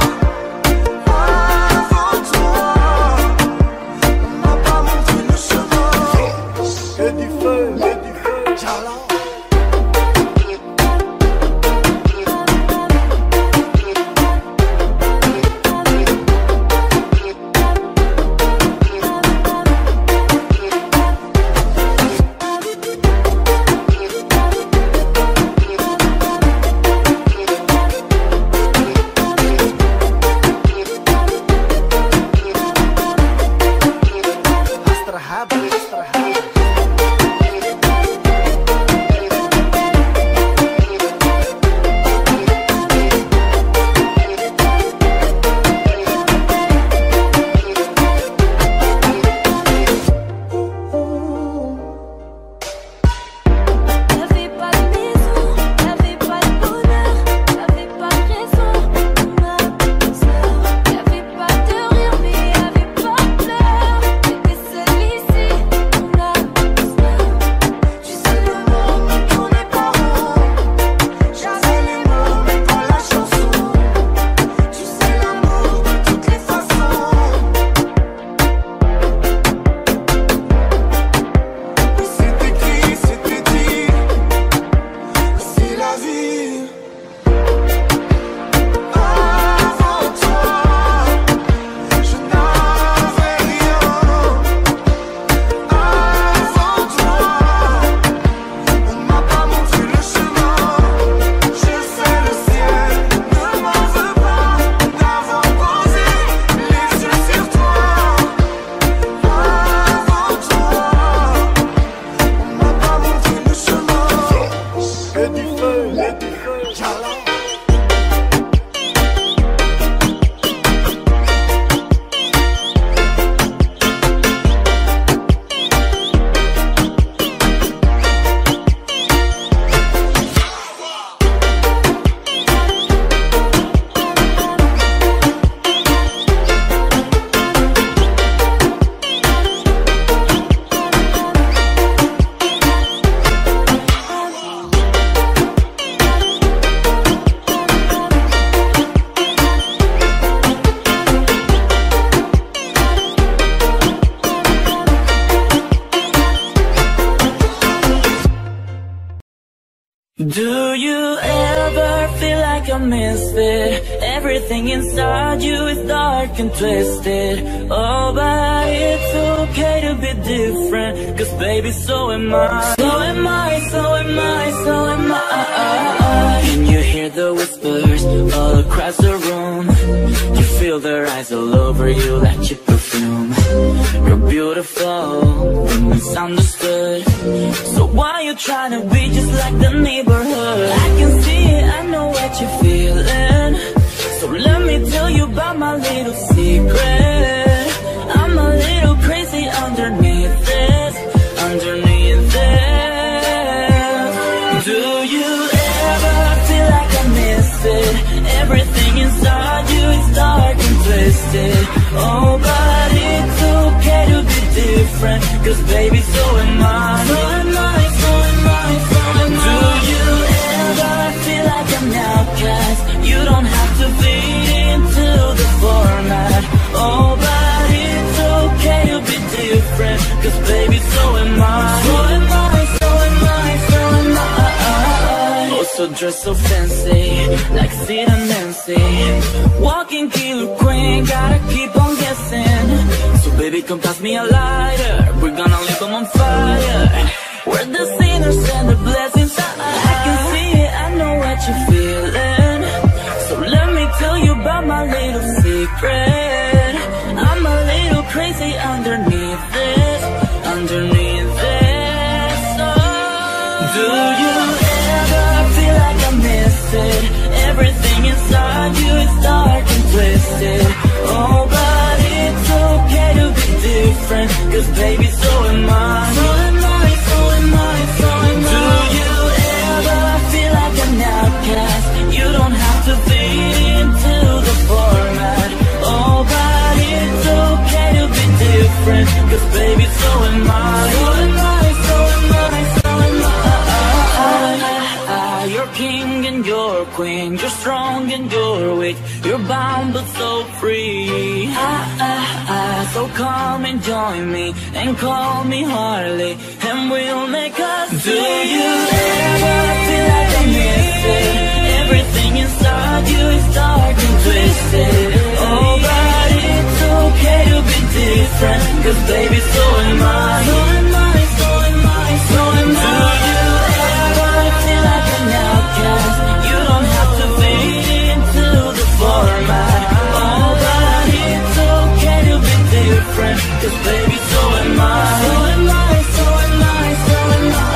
Avant toi, on m'a pas montré le chemin. Et du feu, Charles. Y'avait pas de maison, y'avait pas de bonheur, y'avait pas de raison, ma sœur. Y'avait pas de rire, mais y'avait pas de pleurs. J'étais seule ici, ma sœur. Tu sais le monde ne tournait pas rond. J'avais les mots mais pas la chanson. Tu sais l'amour de toutes les façons. C'est écrit, c'était dit, c'est la vie. Avant toi, je n'avais rien. Avant toi, on m'a pas montré le chemin. Je sais le ciel ne m'en veut pas d'avoir posé les yeux sur toi. Avant toi, on m'a pas montré le chemin. Et du feu, Charles. Do you ever feel like a misfit? Everything inside you is dark and twisted. Oh, but it's okay to be different, 'cause baby, so am I. So am I, so am I, so am I. Can you hear the whispers all across the room? You feel their eyes all over you like your perfume. You're beautiful, misunderstood. So why you trying to be just like the neighborhood? I can see it, I know what you're feeling. So let me tell you about my little secret. I'm a little crazy underneath this, underneath this. Do you ever feel like I miss it? Everything inside you is dark and twisted. Oh, but it's okay to be different, 'cause baby, so am I. So am I, so am I, so am I. Do you ever feel like an outcast? You don't have to fit into the format. Oh, but it's okay to be different, 'cause baby, so am I. So am I, so am I, so am I. Oh, So dress so fancy, like Sid and Nancy. Walking killer queen, gotta keep on guessing. So baby, come pass me a lighter, we're gonna leave them on fire. We're the sinners and the blessings. I can see it, I know what you're feeling. So let me tell you about my little secret. I'm a little crazy underneath this, underneath this. Oh, do you ever feel like I missed it? Everything inside you is dark and twisted. Oh, but it's okay to be different, 'cause baby, so am I. So am I, so am I, so am I. Do you ever feel like an outcast? You don't have to fit into the format. Oh, but it's okay to be different, 'cause baby, so am I. So am I, so am I, so am I. You're king and you're queen, you're strong and you're weak, you're bound but so free. So come and join me and call me Harley, and we'll make us. Do you ever feel like I miss it? Everything inside you is dark and twisted. Oh, but it's okay to be different, 'cause baby, so am I. So am I, so am I, so am I. Do you ever feel like an outcast? You don't have to fit into the format. Oh, but it's okay to be different, 'cause baby, so am I. So am I, so am I, so am I.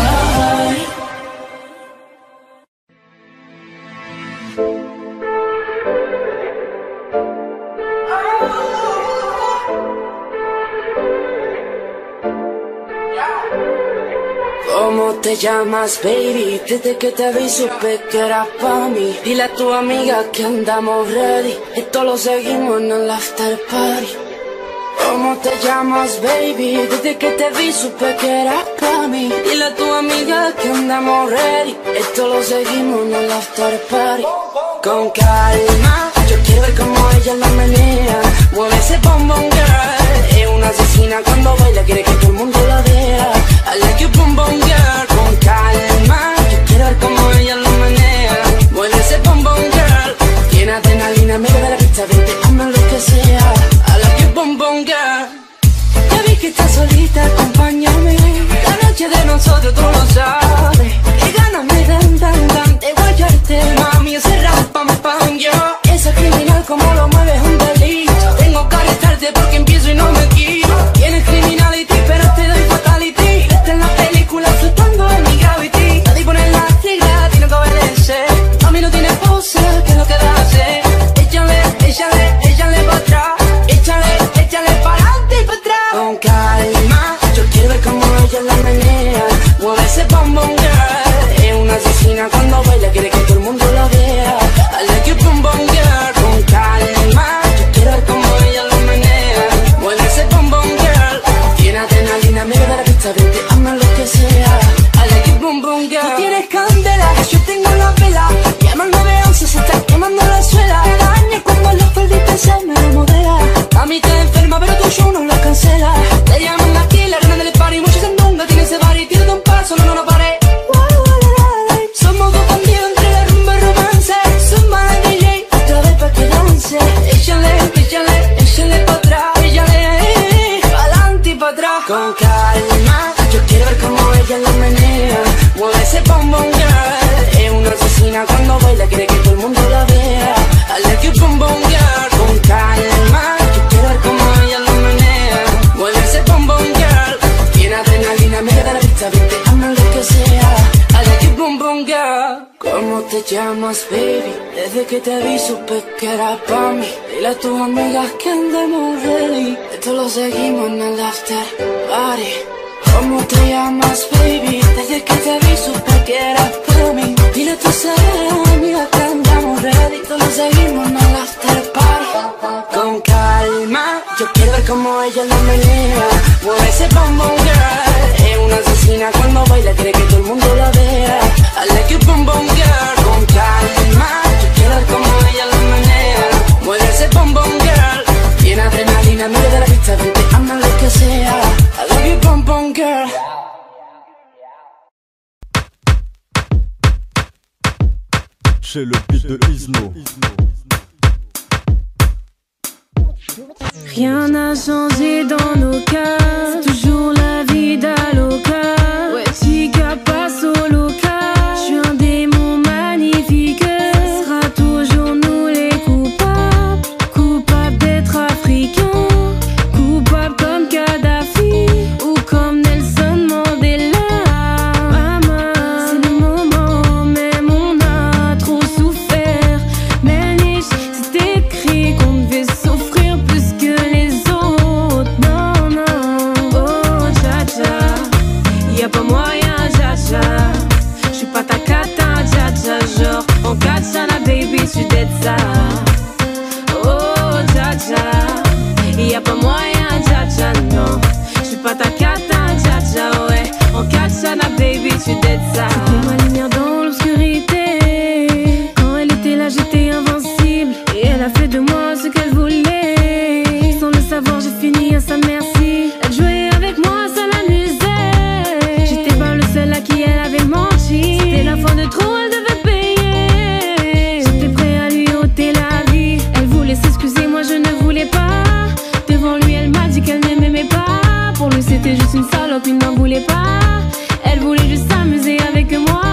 ¿Cómo te llamas, baby? Desde que te vi supe que eras pa' mí. Dile a tu amiga que andamos ready, esto lo seguimos en el after party. ¿Cómo te llamas, baby? Desde que te vi supe que eras pa' mí. Dile a tu amiga que andamos ready, esto lo seguimos en el after party. Con calma, yo quiero ver cómo ella la menea. Mueve ese bombón, girl. Es una asesina cuando baila, quiere que todo el mundo la vea. I like you, boom, boom, girl. Con calma, yo quiero ver cómo ella lo menea. Mueve ese boom, boom, girl. Tiene adrenalina, me de la pista, vente, hazme lo que sea. I like you, boom, boom, girl. Ya vi que estás solita, acompáñame. La noche de nosotros, tú lo sabes. Que ganas me dan de guayarte, mami, ese rap, pam, pam, yo. Esa criminal, como lo mueves, es un delito. Tengo que arrestarte porque empiezo y no me quito. Tienes criminality, pero te doy fatality. Esta es la película flotando en mi gravity. Nadie pone la regla, tiene que obedecer. Mami, no tiene pose, que es lo que da hacer. Échale, échale, échale pa' atrás. Échale, échale pa' adelante y pa' atrás. Con calma, yo quiero ver cómo ella la menea. Mueve ese bombón, girl. Es una asesina cuando baila, quiere que todo el mundo la vea. I like you, boom, boom, girl. Con calma, yo quiero ver cómo ella lo menea. Mueve ese bombón, girl. Tiene adrenalina, me da la pista, vente, hazme lo que sea. I like you, boom, boom, girl. Tú tienes candela, yo tengo la vela. Llama al 911, se está quemando la suela. Me daña cuando la faldita se me remodela. A mí te enferma, pero tu show no la cancela. Te llaman aquí, la reina del party, mucha sandunga. Tiene ese bar y tira de un paso, no paré. Somos dos bandidos entre la rumba y romance. Zumba de DJ, otra vez pa' que dance. Échale, échale, échale pa' atrás. Échale, pa'lante y pa' atrás. Con calma, yo quiero ver cómo ella la menea. Mueve ese bombón, girl. Es una asesina cuando baila, quiere que todo el mundo la vea. I like you, boom, boom, girl. Con calma, yo quiero ver cómo ella la menea. Mueve ese bombón, girl. Tiene adrenalina, me da la pista, vente, hazme lo que sea. I like you, boom, boom, girl. ¿Cómo te llamas, baby? Desde que te vi supe que era pa' mí. Dile a tus amigas que andamos ready, esto lo seguimos en el after party. ¿Cómo te llamas, baby? Desde que te vi supe que eras para mí. Dile a tus amigas que andamos ready, esto lo seguimos en el after party. Con calma, yo quiero ver cómo ella la menea. Mueve ese bombón, girl. Es una asesina cuando baila, quiere que todo el mundo la vea. I like you, boom, boom, girl. Con calma, yo quiero ver cómo ella la menea. Mueve ese bombón, girl. Tiene adrenalina, mire de la pista, vente, hazme lo que sea. I love you, boom, boom, girl. Chez le beat de Isno. Rien n'a changé dans nos cas, c'est toujours la vie d'Aloca. Ouais, chica passe au loca. Je suis un démon magnifique, ce sera toujours nous les coupables. Coupables d'être africains, coupables comme Kadhafi ou comme Nelson Mandela. Maman, c'est le moment, même on a trop souffert. Mais niche, c'est écrit qu'on devait souffrir plus que les autres. Non, non, oh dja dja, y'a pas moyen dja dja. J'suis pas ta cata dja dja, genre en katana baby j'suis dead ça. Oh dja dja, y'a pas moyen dja dja, non. J'suis pas ta cata dja dja, ouais. En katana baby j'suis dead ça. C'était ma lumière dans l'obscurité. Quand elle était là j'étais invincible. Et elle a fait de moi ce qu'elle voulait. Sans le savoir j'ai fini à sa merci. Elle jouait avec moi, ça l'amusait. J'étais pas le seul à qui elle avait menti. C'était la fois de trop, elle devait payer. J'étais prêt à lui ôter la vie. Elle voulait s'excuser, moi je ne voulais pas. Devant lui elle m'a dit qu'elle ne m'aimait pas. Pour lui c'était juste une salope, il n'en voulait pas. Elle voulait juste s'amuser avec moi.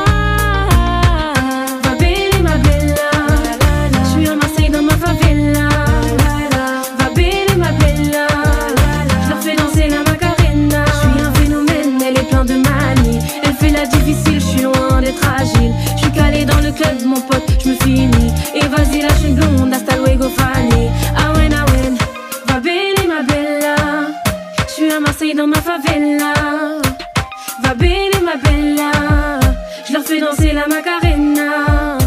Va belle ma bella, je suis à Marseille dans ma favela. Va belle ma bella, je leur fais danser la macarena. Je suis un phénomène, elle est plein de manies. Elle fait la difficile, je suis loin d'être agile. Je suis calé dans le club, mon pote, je me finis. Et vas-y lâche une blonde, hasta luego Fanny. Awen awen, va belle ma bella, je suis à Marseille dans ma favela. Va belle ma bella, je leur fais danser la macarena.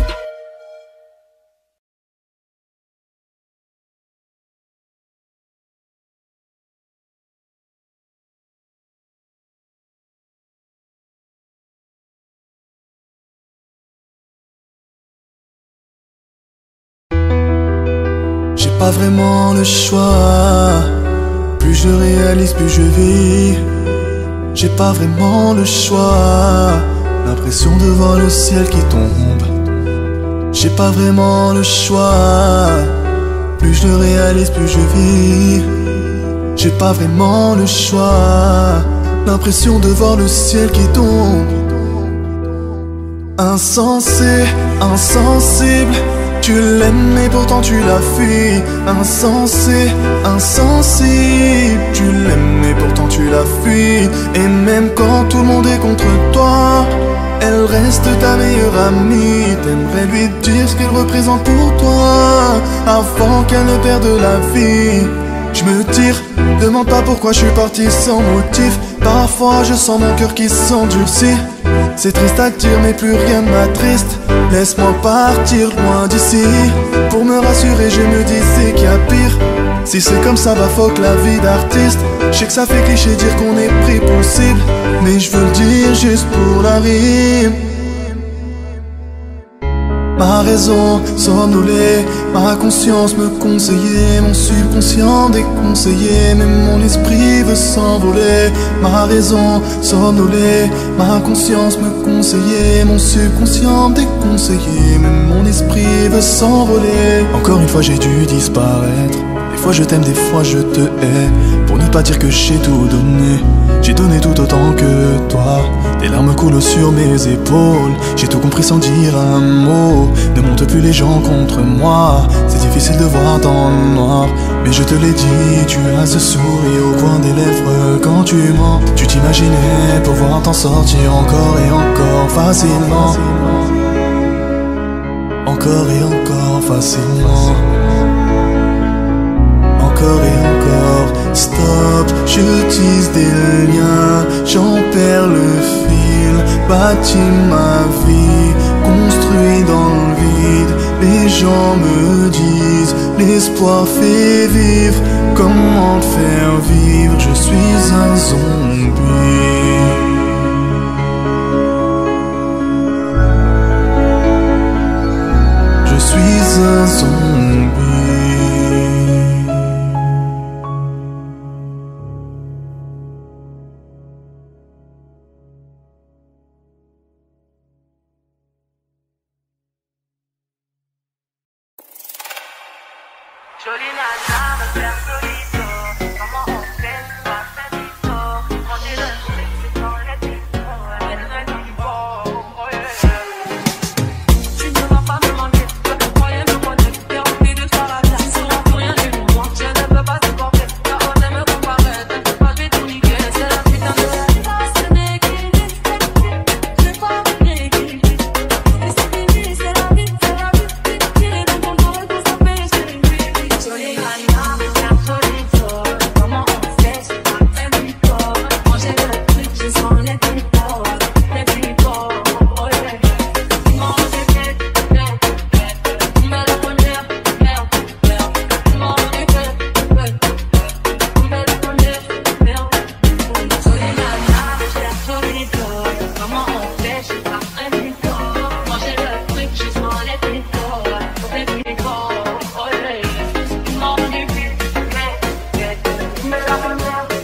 J'ai pas vraiment le choix. Plus je réalise, plus je vis. J'ai pas vraiment le choix. L'impression de voir le ciel qui tombe. J'ai pas vraiment le choix. Plus je réalise, plus je vis. J'ai pas vraiment le choix. L'impression de voir le ciel qui tombe. Insensé, insensible. Tu l'aimes et pourtant tu la fuis. Insensé, insensible. Tu l'aimes et pourtant tu la fuis. Et même quand tout le monde est contre toi, elle reste ta meilleure amie. T'aimerais lui dire ce qu'elle représente pour toi avant qu'elle ne perde la vie. Je me tire, demande pas pourquoi je suis parti sans motif. Parfois je sens mon cœur qui s'endurcit. C'est triste à dire mais plus rien ne m'attriste. Laisse-moi partir loin d'ici. Pour me rassurer je me dis c'est qu'il y a pire. Si c'est comme ça bah fuck la vie d'artiste. Je sais que ça fait cliché dire qu'on est pris pour cible, mais je veux le dire juste pour la rime. Ma raison somnolée, ma conscience me conseillait, mon subconscient déconseillé, même mon esprit veut s'envoler. Ma raison somnolée, ma conscience me conseillait, mon subconscient déconseillé, même mon esprit veut s'envoler. Encore une fois j'ai dû disparaître. Des fois je t'aime, des fois je te hais. Pour ne pas dire que j'ai tout donné, j'ai donné tout autant que toi. Des larmes coulent sur mes épaules. J'ai tout compris sans dire un mot. Ne monte plus les gens contre moi. C'est difficile de voir dans le noir, mais je te l'ai dit, tu as ce sourire au coin des lèvres quand tu mens. Tu t'imaginais pouvoir t'en sortir encore et encore facilement. Encore et encore facilement. Encore et encore, stop, je tisse des liens, j'en perds le fil, bâti ma vie, construit dans le vide. Les gens me disent, l'espoir fait vivre, comment te faire vivre, je suis un zombie. Je suis un zombie. Jolie nana, me faire solito. Comment on fait, pas fait du fort. Manger le truc, c'est sans les picots. Tu ne vas pas me manquer, je te croyais me connaître. J'ai envie de faire la place, on n'a plus rien de moi. Je ne peux pas supporter, car on aime me comparer. T'inquiète pas, je vais tout niquer. C'est la putain de la vie, c'est l'équilibre. C'est pas l'équilibre. C'est fini, c'est la vie, c'est la vie. Qui est dans ton corps, tout ça fait, c'est une vie. Jolie nana, me faire solito. Comment on fait, c'est pas très du corps. Manger le truc, je sens les picots. Les picots, oh yeah. Mange des têtes, merde, merde. Mets la première, merde, merde. Mange des têtes, merde, merde. Mets la première, merde. Jolie nana, me faire solito. Comment on fait, je suis pas très du corps. Manger le truc, je sens les picots. Les picots, oh yeah. Mange des têtes, merde, merde. Mets la première, merde.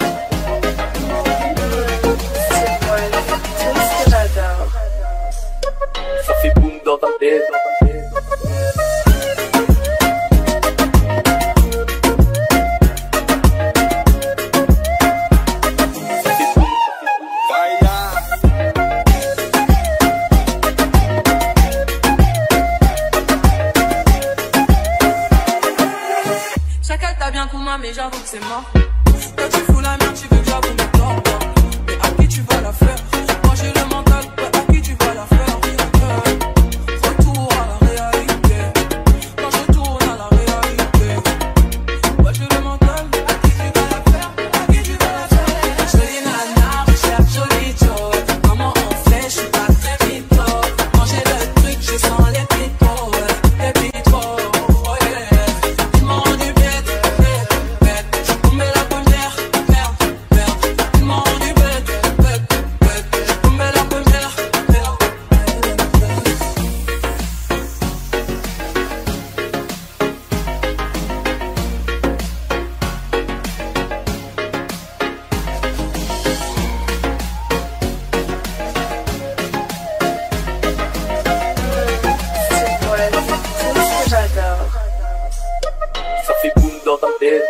C'est quoi le tout ce que j'adore. Ça fait boum dans ta tête. Chacun t'a bien couma, mais j'avoue que c'est mort. Quand tu fous la merde, tu veux que j'avoue mes torts. Mais à qui tu vas la faire? Moi j'ai le mental, mais à qui tu vas la faire? Retour à la réalité. Quand je tourne à la réalité. Moi j'ai le mental, mais à qui tu vas la faire? À qui tu vas la faire? Jolie nana, recherche solito. Comment on fait? Je suis pas très mytho. Manger le truc, je sens les picots. Les picots, oh yeah. Tu manges du bête, bête, bête. On met la première, merde, merde. Tu manges du bête, bête, bête. On met la première, merde, merde. C'est quoi le tout ce que j'adore. Ça fait boum dans ta tête.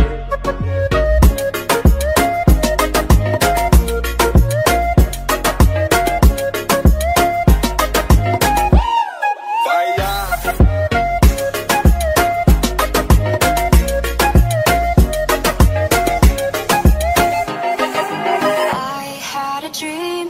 I had a dream.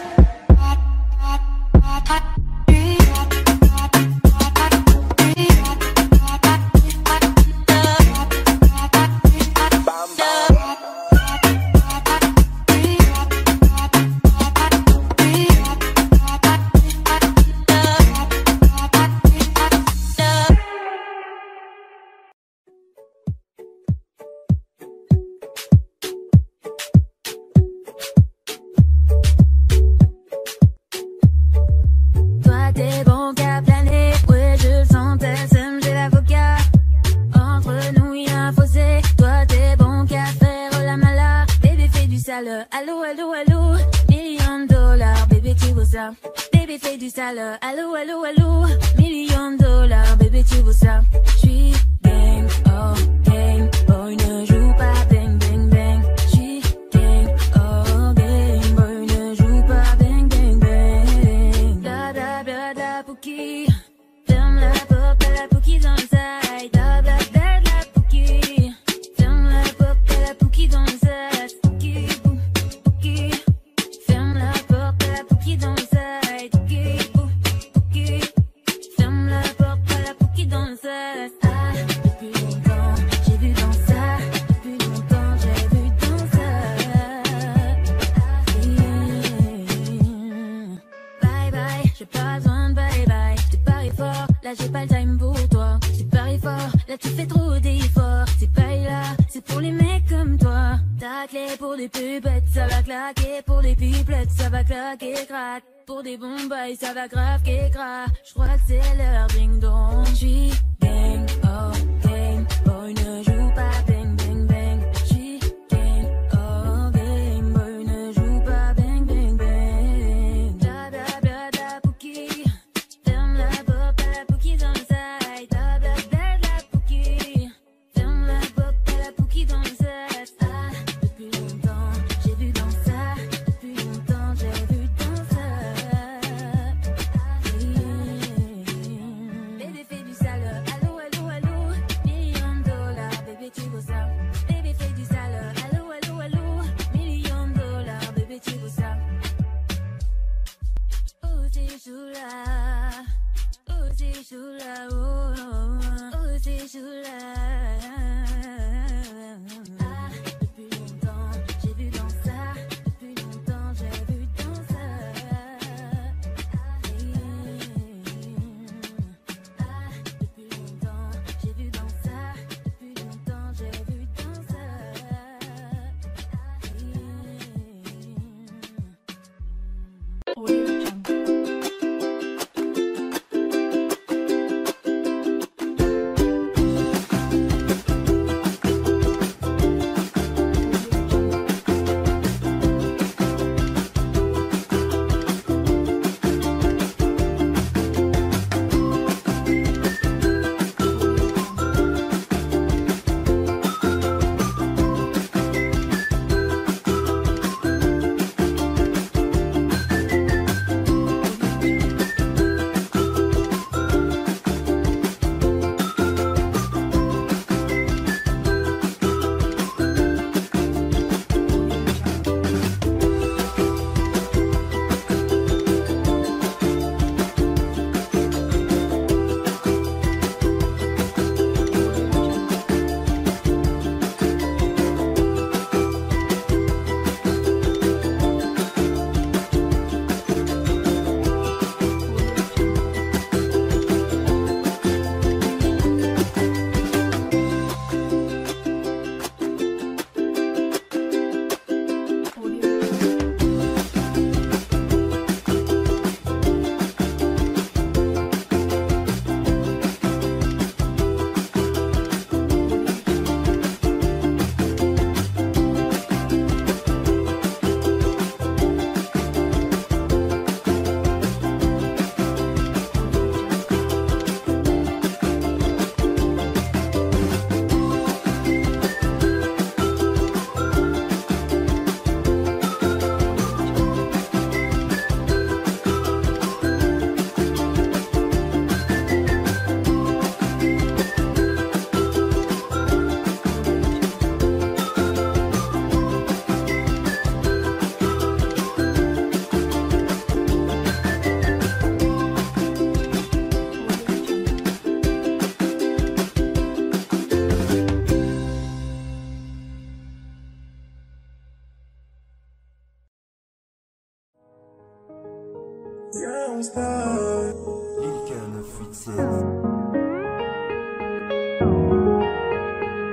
Toi t'es bon qu'à planer, ouais je le sens, personne j'ai l'avocat. Entre nous y'a un fossé, toi t'es bon qu'à faire la mala. Bébé fais du sale, allô allô allô, $1 000 000, bébé tu veux ça. Bébé fais du sale, allô allô allô, $1 000 000, bébé tu veux ça. J'suis gang, oh gang, boy ne joue pas bang bang bang. J'suis gang, oh gang, boy ne joue pas bang bang bang. Bla bla bla bla pouki, ferme la porte à la pouki dans le side. Bla bla bla bla pouki, ferme la porte à la pouki dans le side. Pouki, bou, pouki, ferme la porte à la pouki dans le side. Pouki, bou, pouki, ferme la porte à la pouki dans le side. Ah, depuis longtemps, j'ai vu dans ça. Depuis longtemps, j'ai vu dans ça. Bye bye, j'ai pas besoin de bye bye. C'est pareil fort, là j'ai pas le time pour toi. C'est pareil fort, là tu fais trop d'efforts. C'est pareil là, c'est pour les mecs comme toi. Ta clé pour des pupettes, ça va claquer. Pour des pipelettes, ça va claquer, crack. Pour des bombes, ça va grave qu'écra. J'crois que c'est l'heure, ding dong. J'suis gang, oh gang, boy ne joue pas bang bang bang. J'suis gang, oh gang, boy ne joue pas bang bang bang. Bla bla bla bla pouki, ferme la porte à la pouki dans le side. Bla bla bla bla pouki.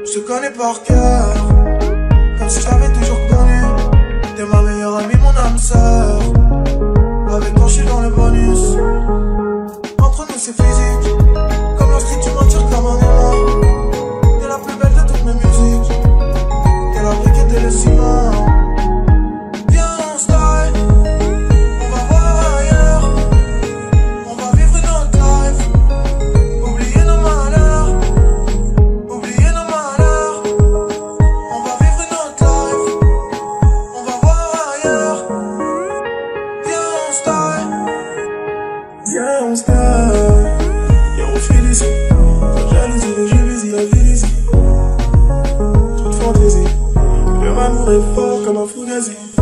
Je te connais par cœur, comme si je t'avais toujours connu. T'es ma meilleure amie, mon âme sœur. Avec toi je suis dans le bonus. Entre nous c'est physique, comme lorsque tu m'attires comme un aimant. T'es la plus belle de toutes mes musiques. T'es la brique et t'es le ciment. Viens on se taille, on va voir ailleurs. On va vivre notre life, oublier nos malheurs. Oublier nos malheurs. On va vivre notre life, on va voir ailleurs. Viens on se taille, viens on se taille. Viens on file ici, la jalousie, les jalousies, la ville ici. Toute fantaisie, leur amour est fort comme un fugazi.